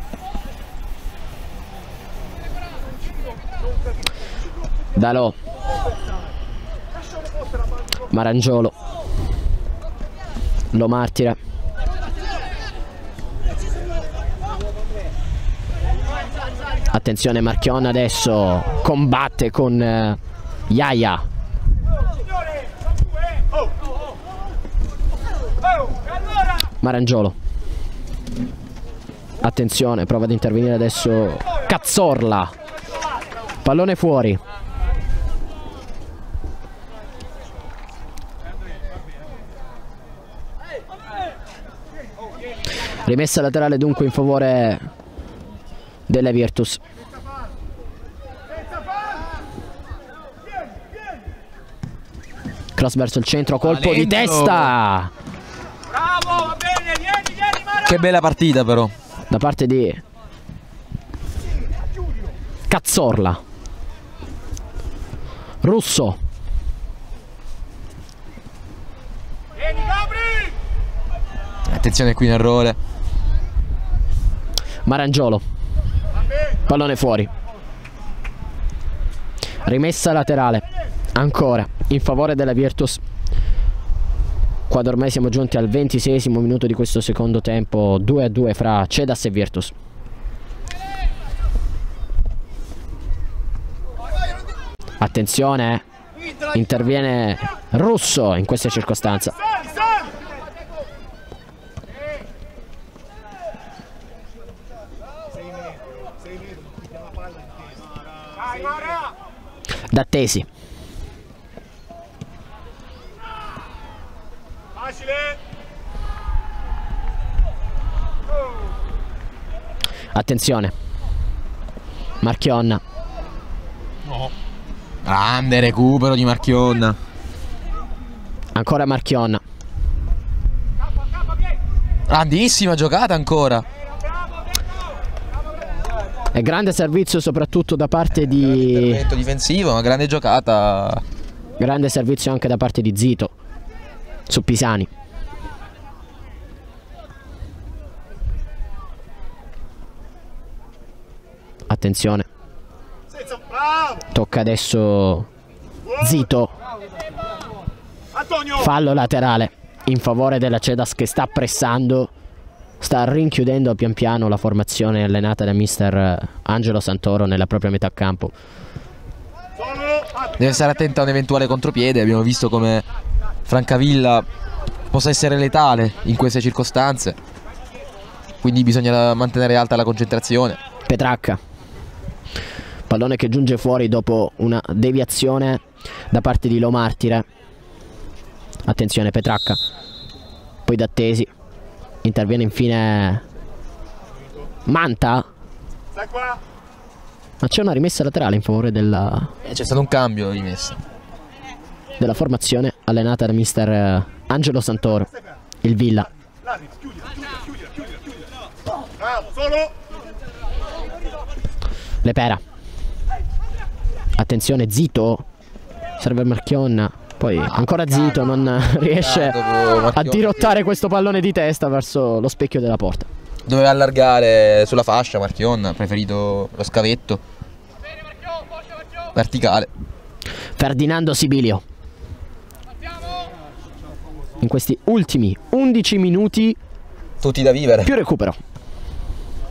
Speaker 1: Dalò, Marangiolo, Lo Martire, attenzione Marchion adesso combatte con eh, Yaya. Marangiolo, attenzione, prova ad intervenire adesso Cazzorla, pallone fuori. Rimessa laterale dunque in favore della Virtus. Cross verso il centro, colpo di testa.
Speaker 4: Bravo, va bene, vieni, vieni, Mara.
Speaker 2: Che bella partita però.
Speaker 1: Da parte di Cazzorla. Russo.
Speaker 4: Vieni, Gabri.
Speaker 2: Attenzione qui in errore.
Speaker 1: Marangiolo, pallone fuori. Rimessa laterale ancora in favore della Virtus, quando ormai siamo giunti al ventiseiesimo minuto di questo secondo tempo. Due a due fra Cedas e Virtus. Attenzione, interviene Russo in questa circostanza. Dattesi.
Speaker 3: Facile.
Speaker 1: Attenzione, Marchionna.
Speaker 2: Grande recupero di Marchionna.
Speaker 1: Ancora Marchionna.
Speaker 2: Grandissima giocata ancora.
Speaker 1: E grande servizio soprattutto da parte di...
Speaker 2: Intervento difensivo, una grande giocata.
Speaker 1: Grande servizio anche da parte di Zito su Pisani. Attenzione. Tocca adesso Zito. Fallo laterale in favore della Cedas che sta pressando. Sta rinchiudendo pian piano la formazione allenata da mister Angelo Santoro nella propria metà campo.
Speaker 2: Deve stare attento a un eventuale contropiede. Abbiamo visto come Francavilla possa essere letale in queste circostanze, quindi bisogna mantenere alta la concentrazione.
Speaker 1: Petracca, pallone che giunge fuori dopo una deviazione da parte di Lo Martire. Attenzione Petracca, poi Dattesi. Interviene infine Manta. Ma c'è una rimessa laterale in favore della
Speaker 2: eh, C'è stato un cambio di rimessa
Speaker 1: della formazione allenata da mister Angelo Santoro, il Villa. Lepera. Attenzione Zito. Serve Marchionna. Poi ancora Zito non riesce a dirottare questo pallone di testa verso lo specchio della porta.
Speaker 2: Doveva allargare sulla fascia Marchionna, ha preferito lo scavetto verticale.
Speaker 1: Ferdinando Sibilio. In questi ultimi undici minuti
Speaker 2: tutti da vivere.
Speaker 1: più recupero.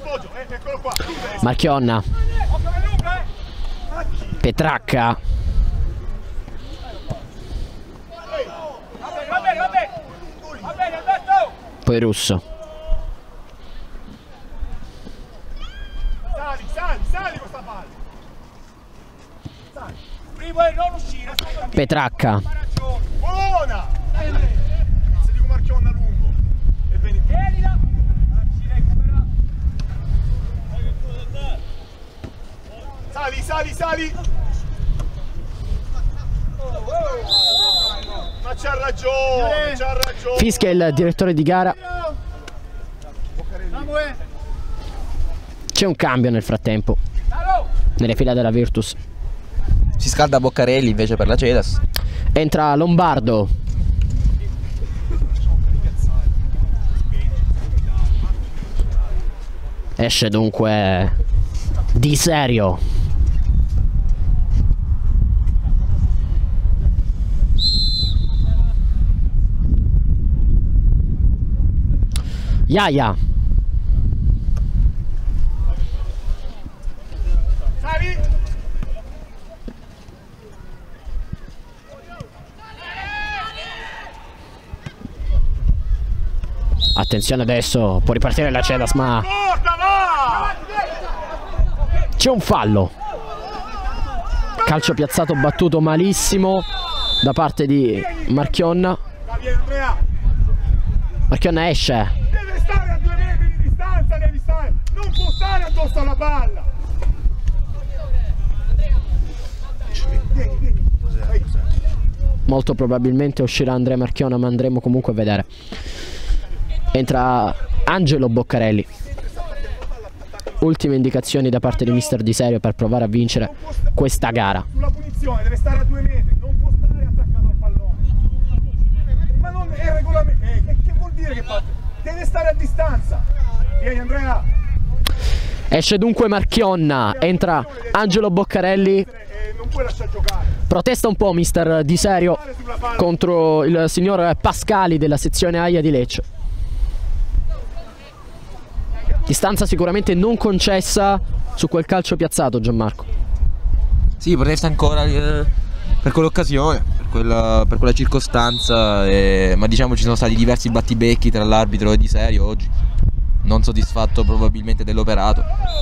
Speaker 3: appoggio, eh, eccolo qua.
Speaker 1: Marchionna, Petracca,
Speaker 4: Va bene, va bene. Va bene, Alberto.
Speaker 1: poi Russo.
Speaker 3: Sali, sali, sali questa palla. Sali.
Speaker 4: Primo è non uscire.
Speaker 1: Petracca,
Speaker 3: Buona! Se dico Marchionna lungo. E vieni qui.
Speaker 4: Tienila. Ci recupera.
Speaker 3: Sali, sali, sali! Ma c'ha ragione, c'ha ragione!
Speaker 1: fischia il direttore di gara.
Speaker 4: Samuel.
Speaker 1: C'è un cambio nel frattempo
Speaker 4: Dalo.
Speaker 1: nelle fila della Virtus.
Speaker 2: Si scalda Boccarelli invece per la Cedas.
Speaker 1: Entra Lombardo. Esce dunque Di Serio. Iaia.
Speaker 3: Sali!
Speaker 1: Attenzione adesso, può ripartire la Cedas, ma
Speaker 3: Porta, va!
Speaker 1: c'è un fallo. Calcio piazzato battuto malissimo da parte di Marchionna.
Speaker 3: Vieni Andrea!
Speaker 1: Marchionna esce.
Speaker 3: Deve stare a due metri di distanza, devi stare! Non può stare addosso alla palla! Vieni, vieni! Vai.
Speaker 1: Molto probabilmente uscirà Andrea Marchionna, ma andremo comunque a vedere. Entra Angelo Boccarelli. Ultime indicazioni da parte di mister Di Serio per provare a vincere questa gara.
Speaker 3: Sulla punizione deve stare a due metri, non può stare attaccato al pallone. Ma non è regolamento. Eh, che, che vuol dire che fa? Deve stare a distanza. Vieni Andrea.
Speaker 1: Esce dunque Marchionna, entra Angelo Boccarelli.
Speaker 3: Eh, non puoi lasciare giocare.
Speaker 1: Protesta un po' mister Di Serio contro il signor Pascali della sezione Aia di Lecce. Distanza sicuramente non concessa su quel calcio piazzato, Gianmarco.
Speaker 2: Sì, protesta ancora eh, per quell'occasione, per quella, per quella circostanza, eh, ma diciamo ci sono stati diversi battibecchi tra l'arbitro e Di Serio oggi, non soddisfatto probabilmente dell'operato.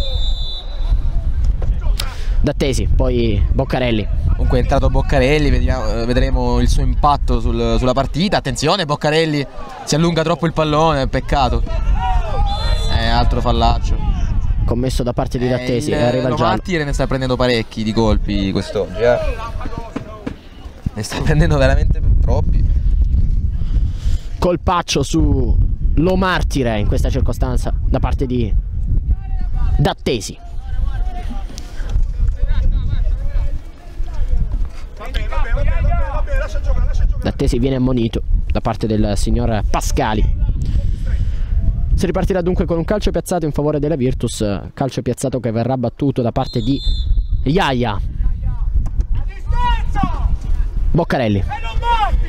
Speaker 1: Dattesi, poi Boccarelli.
Speaker 2: Comunque è entrato Boccarelli, vediamo, eh, vedremo il suo impatto sul- sulla partita. Attenzione, Boccarelli si allunga troppo il pallone, peccato. Eh, altro fallaccio.
Speaker 1: Commesso da parte di Dattesi,
Speaker 2: Eh,
Speaker 1: e arriva il
Speaker 2: Lo
Speaker 1: giallo.
Speaker 2: Martire ne sta prendendo parecchi di colpi quest'oggi, eh. Ne sta prendendo veramente troppi.
Speaker 1: Colpaccio su Lo Martire in questa circostanza da parte di Dattesi.
Speaker 3: Va bene, va bene, va bene, va bene, va bene, lascia giocare, lascia giocare.
Speaker 1: Dattesi viene ammonito da parte del signor Pascali. Si ripartirà dunque con un calcio piazzato in favore della Virtus, calcio piazzato che verrà battuto da parte di Iaia.
Speaker 3: A distanza!
Speaker 1: Boccarelli,
Speaker 3: E non morti!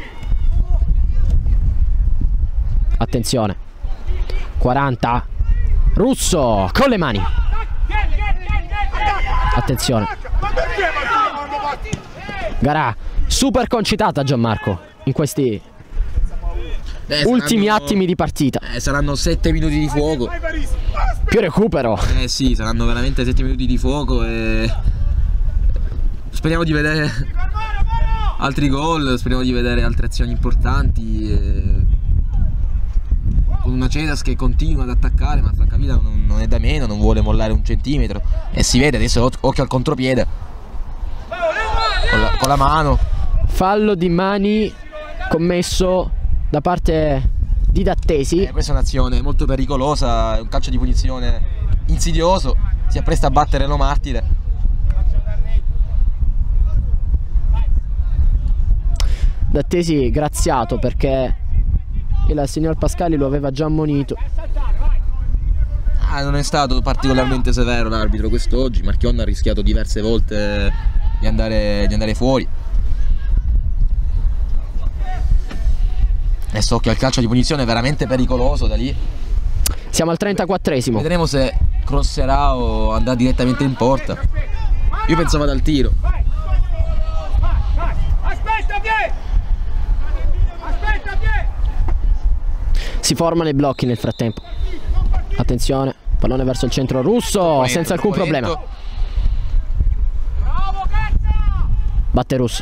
Speaker 1: attenzione, quaranta, Russo con le mani,
Speaker 3: Vieni, vieni, vieni, vieni!
Speaker 1: attenzione,
Speaker 3: Ma perché Martino quando parti?
Speaker 1: gara super concitata, Gianmarco, in questi
Speaker 2: Eh,
Speaker 1: ultimi
Speaker 2: saranno-
Speaker 1: attimi di partita.
Speaker 2: Eh, saranno sette minuti di fuoco.
Speaker 3: Vai Parisi! Aspetta!
Speaker 1: Più recupero.
Speaker 2: Eh sì, saranno veramente sette minuti di fuoco e speriamo di vedere altri gol, speriamo di vedere altre azioni importanti e... con una Cedas che continua ad attaccare, ma Francavilla non, non è da meno, non vuole mollare un centimetro e si vede adesso, occhio al contropiede con la, con la mano.
Speaker 1: Fallo di mani commesso da parte di Dattesi.
Speaker 2: Eh, questa è un'azione molto pericolosa, è un calcio di punizione insidioso, si appresta a battere Lo Martire.
Speaker 1: Dattesi graziato perché il signor Pascali lo aveva già ammonito.
Speaker 2: Ah, non è stato particolarmente severo l'arbitro quest'oggi, Marchionna ha rischiato diverse volte di andare, di andare fuori. Adesso occhio al calcio di punizione veramente pericoloso da lì.
Speaker 1: Siamo al trentaquattresimo.
Speaker 2: Vedremo se crosserà o andrà direttamente in porta. Io pensavo dal tiro.
Speaker 4: Aspetta, vieni! Aspetta, vieni!
Speaker 1: Si formano i blocchi nel frattempo. Attenzione, pallone verso il centro Russo, senza alcun problema. Batte Russo.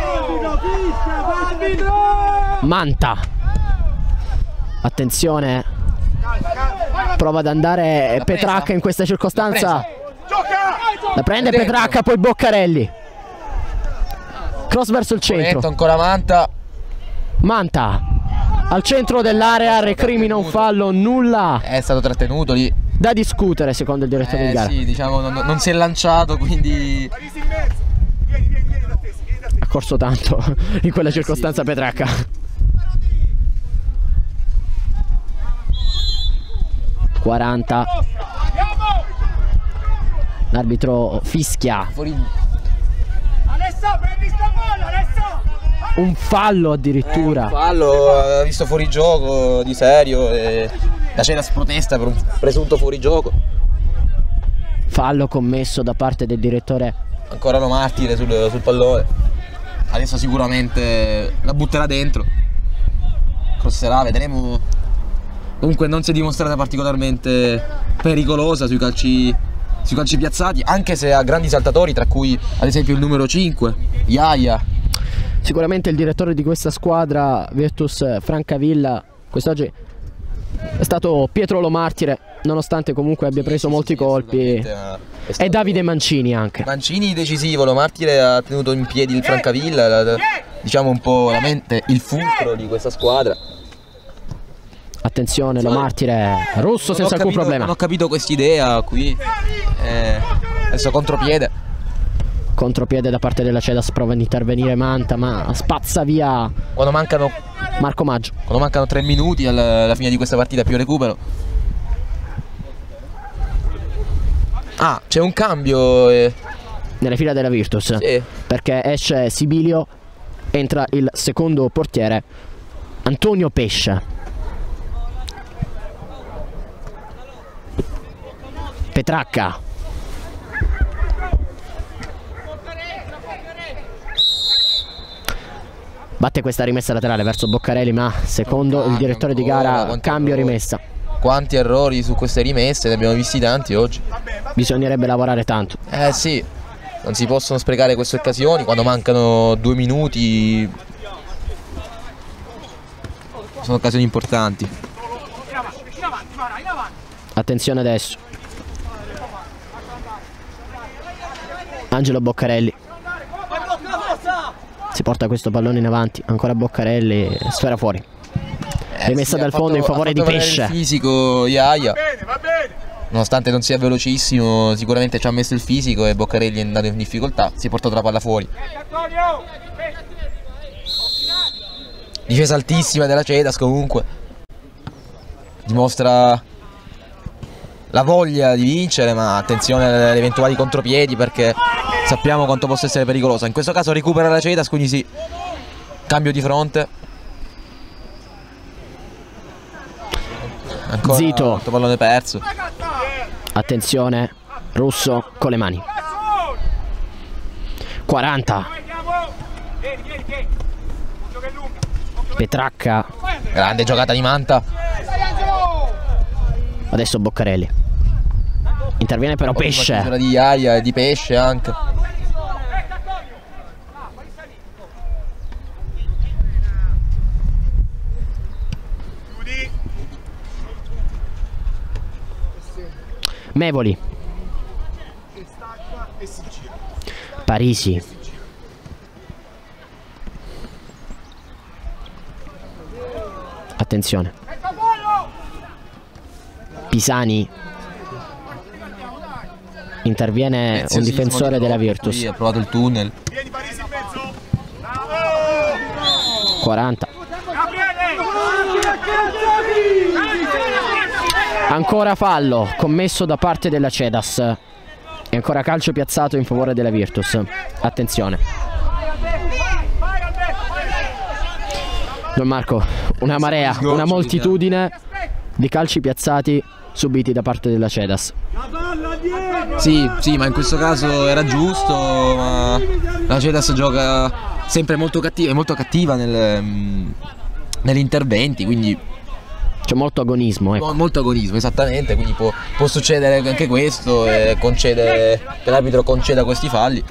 Speaker 1: Manta. Attenzione. Prova ad andare Petracca in questa circostanza. La prende Petracca, poi Boccarelli. Cross verso il centro.
Speaker 2: Ancora Manta.
Speaker 1: Manta al centro dell'area, recrimina un fallo, nulla.
Speaker 2: È stato trattenuto lì.
Speaker 1: Da discutere secondo il direttore
Speaker 2: eh,
Speaker 1: di gara.
Speaker 2: Sì, diciamo non, non si è lanciato, quindi
Speaker 1: ha corso tanto in quella circostanza, sì. Petracca. quaranta. L'arbitro fischia.
Speaker 2: Fuori.
Speaker 4: Alessà, prendi sta palla, Alessà!
Speaker 1: Un fallo addirittura.
Speaker 2: Eh, un fallo, ha visto fuori gioco di serio e la Cedas protesta per un presunto fuorigioco.
Speaker 1: Fallo commesso da parte del direttore.
Speaker 2: Ancora no martire sul, sul pallone. Adesso sicuramente la butterà dentro. Crosserà, vedremo. Comunque non si è dimostrata particolarmente pericolosa sui calci, sui calci piazzati, anche se ha grandi saltatori, tra cui ad esempio il numero cinque, Iaia.
Speaker 1: Sicuramente il direttore di questa squadra, Virtus Francavilla, quest'oggi è stato Pietro Lo Martire, nonostante comunque abbia preso sì, molti sì, colpi. Stato... E Davide Mancini anche.
Speaker 2: Mancini decisivo, Lo Martire ha tenuto in piedi il Francavilla, la, la, diciamo un po' la mente, il fulcro di questa squadra.
Speaker 1: Attenzione, Lo Martire, Russo senza alcun problema.
Speaker 2: Non ho capito quest'idea qui. Eh, adesso contropiede.
Speaker 1: Contropiede da parte della Cedas, prova ad intervenire Manta, ma spazza via
Speaker 2: quando mancano
Speaker 1: Marco Maggio.
Speaker 2: Quando mancano tre minuti alla, alla fine di questa partita, più recupero. Ah, c'è un cambio eh.
Speaker 1: nelle fila della Virtus, sì. Perché esce Sibilio, entra il secondo portiere Antonio Pesce. Petracca. Batte questa rimessa laterale verso Boccarelli, ma secondo il direttore di gara cambio rimessa.
Speaker 2: Quanti errori su queste rimesse, ne abbiamo visti tanti oggi.
Speaker 1: Bisognerebbe lavorare tanto.
Speaker 2: Eh sì, non si possono sprecare queste occasioni quando mancano due minuti. Sono occasioni importanti.
Speaker 1: Attenzione adesso. Angelo Boccarelli. Si porta questo pallone in avanti, ancora Boccarelli, sfera fuori. Eh, rimessa sì, dal fondo fatto, in favore di Pesce.
Speaker 2: Il fisico Iaia, nonostante non sia velocissimo, sicuramente ci ha messo il fisico e Boccarelli è andato in difficoltà, si è portato la palla fuori. Difesa altissima della Cedas comunque. Dimostra la voglia di vincere, ma attenzione alle eventuali contropiedi perché sappiamo quanto possa essere pericolosa. In questo caso recupera la Cedas, quindi sì, cambio di fronte. Ancora
Speaker 1: Zito.
Speaker 2: Altro pallone perso.
Speaker 1: Attenzione, Russo con le mani. quaranta. Petracca.
Speaker 2: Grande giocata di Manta.
Speaker 1: Adesso Boccarelli. Interviene però Pesce.
Speaker 2: Di Iaia e di Pesce anche.
Speaker 1: Mevoli. Parisi. Attenzione. Pisani. Interviene un difensore della Virtus.
Speaker 2: Ha provato il tunnel.
Speaker 1: quaranta. Ancora fallo commesso da parte della Cedas. E ancora calcio piazzato in favore della Virtus. Attenzione. Don Marco, una marea, una moltitudine di calci piazzati subiti da parte della Cedas.
Speaker 2: Sì, sì, ma in questo caso era giusto, ma la Cedas gioca sempre molto cattiva, è molto cattiva nel, negli interventi, quindi
Speaker 1: c'è molto agonismo, ecco.
Speaker 2: Molto agonismo, esattamente, quindi può, può succedere anche questo, e concede, che l'arbitro conceda questi falli.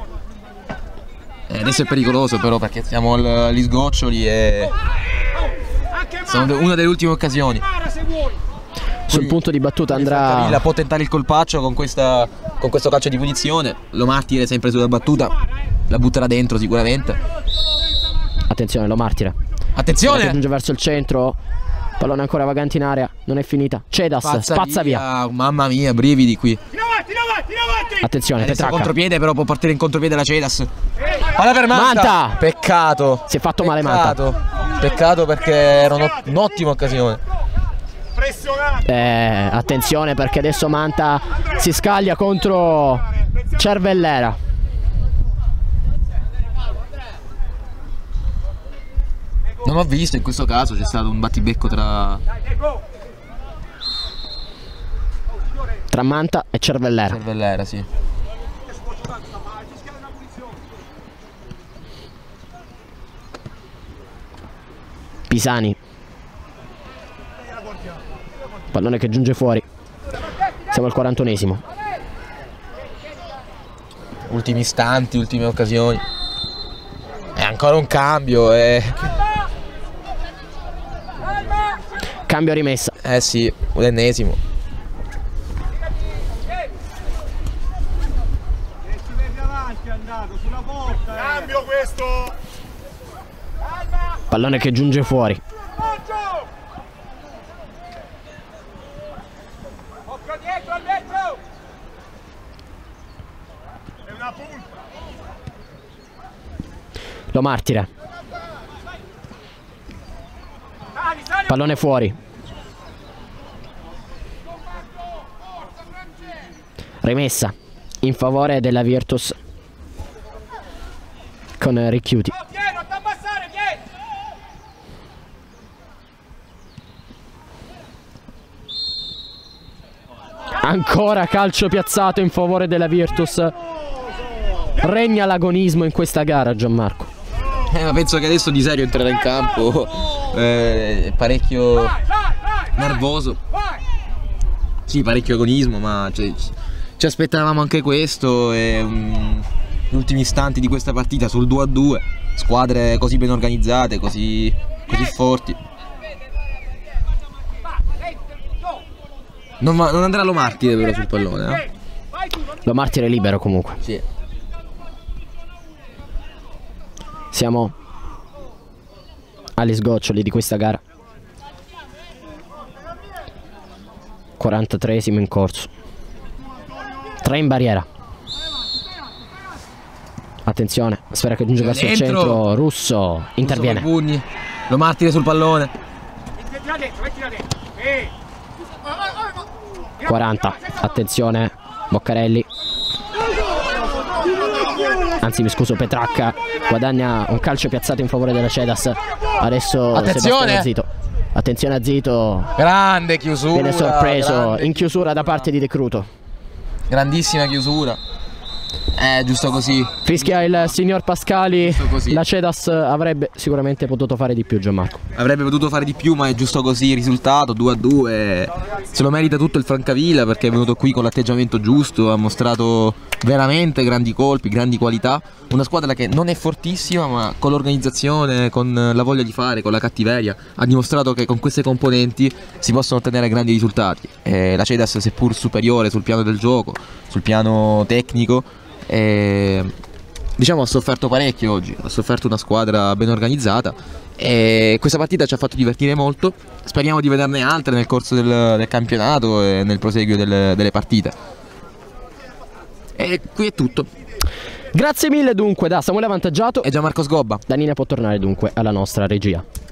Speaker 2: E adesso è pericoloso però, perché siamo agli sgoccioli e sono una delle ultime occasioni.
Speaker 1: Sul punto di battuta andrà...
Speaker 2: La può tentare il colpaccio con, questa, con questo calcio di punizione. Lo Martire sempre sulla battuta, la butterà dentro sicuramente.
Speaker 1: Attenzione, Lo Martire.
Speaker 2: Attenzione!
Speaker 1: Giunge verso il centro. Pallone ancora vagante in area, non è finita. Cedas,
Speaker 2: Spazza,
Speaker 1: spazza via.
Speaker 2: via. Mamma mia, brividi qui.
Speaker 1: Attenzione,
Speaker 2: Adesso
Speaker 1: Petracca.
Speaker 2: contropiede, però può partire in contropiede la Cedas. Palla per Manta.
Speaker 1: Manta!
Speaker 2: Peccato.
Speaker 1: Si è fatto male
Speaker 2: Peccato.
Speaker 1: Manta.
Speaker 2: Peccato perché era un'ottima occasione.
Speaker 1: Eh, attenzione perché adesso Manta si scaglia contro Cervellera.
Speaker 2: Non ho visto, in questo caso c'è stato un battibecco tra
Speaker 1: Tra Manta e Cervellera.
Speaker 2: Cervellera, sì.
Speaker 1: Pisani. Pallone che giunge fuori. Siamo al quarantunesimo.
Speaker 2: Ultimi istanti, ultime occasioni. È ancora un cambio, eh.
Speaker 1: Cambio rimessa.
Speaker 2: Eh sì, un ennesimo.
Speaker 3: Cambio questo.
Speaker 1: Pallone che giunge fuori.
Speaker 3: Occhio dietro al mezzo. È una punta.
Speaker 1: Lo Martire. Pallone fuori. Rimessa in favore della Virtus con Ricchiuti. Ancora calcio piazzato in favore della Virtus. Regna l'agonismo in questa gara, Gianmarco.
Speaker 2: Eh, ma penso che adesso Di Serio entrerà in campo eh, parecchio nervoso. Sì, parecchio agonismo, ma cioè, ci aspettavamo anche questo. E, um, gli ultimi istanti di questa partita sul due a due, squadre così ben organizzate, così, così forti. Non, va, non andrà Lo Martire però sul pallone, eh?
Speaker 1: Lo Martire è libero comunque.
Speaker 2: Sì.
Speaker 1: Siamo agli sgoccioli di questa gara. quarantatreesimo in corso. Tre in barriera. Attenzione, sfera che giunge verso il centro. Russo interviene.
Speaker 2: Pugni. Lo Martire sul pallone.
Speaker 1: quaranta. Attenzione, Boccarelli. Anzi, mi scuso, Petracca guadagna un calcio piazzato in favore della Cedas. Adesso
Speaker 2: attenzione,
Speaker 1: Zito. Attenzione a Zito.
Speaker 2: Grande chiusura.
Speaker 1: Viene sorpreso
Speaker 2: grande
Speaker 1: in chiusura da parte di De Cruto.
Speaker 2: Grandissima chiusura. Eh, giusto così.
Speaker 1: Fischia il signor Pascali.
Speaker 2: Così.
Speaker 1: La Cedas avrebbe sicuramente potuto fare di più, Gianmarco.
Speaker 2: Avrebbe potuto fare di più, ma è giusto così il risultato, due a due. Se lo merita tutto il Francavilla, perché è venuto qui con l'atteggiamento giusto, ha mostrato veramente grandi colpi, grandi qualità. Una squadra che non è fortissima, ma con l'organizzazione, con la voglia di fare, con la cattiveria, ha dimostrato che con queste componenti si possono ottenere grandi risultati. E la Cedas, seppur superiore sul piano del gioco, sul piano tecnico, e, diciamo, ha sofferto parecchio oggi, ha sofferto una squadra ben organizzata e questa partita ci ha fatto divertire molto. Speriamo di vederne altre nel corso del, del campionato e nel proseguio del, delle partite. E qui è tutto.
Speaker 1: Grazie mille dunque da Samuele Avantaggiato
Speaker 2: e Gianmarco Sgobba.
Speaker 1: Danina può tornare dunque alla nostra regia.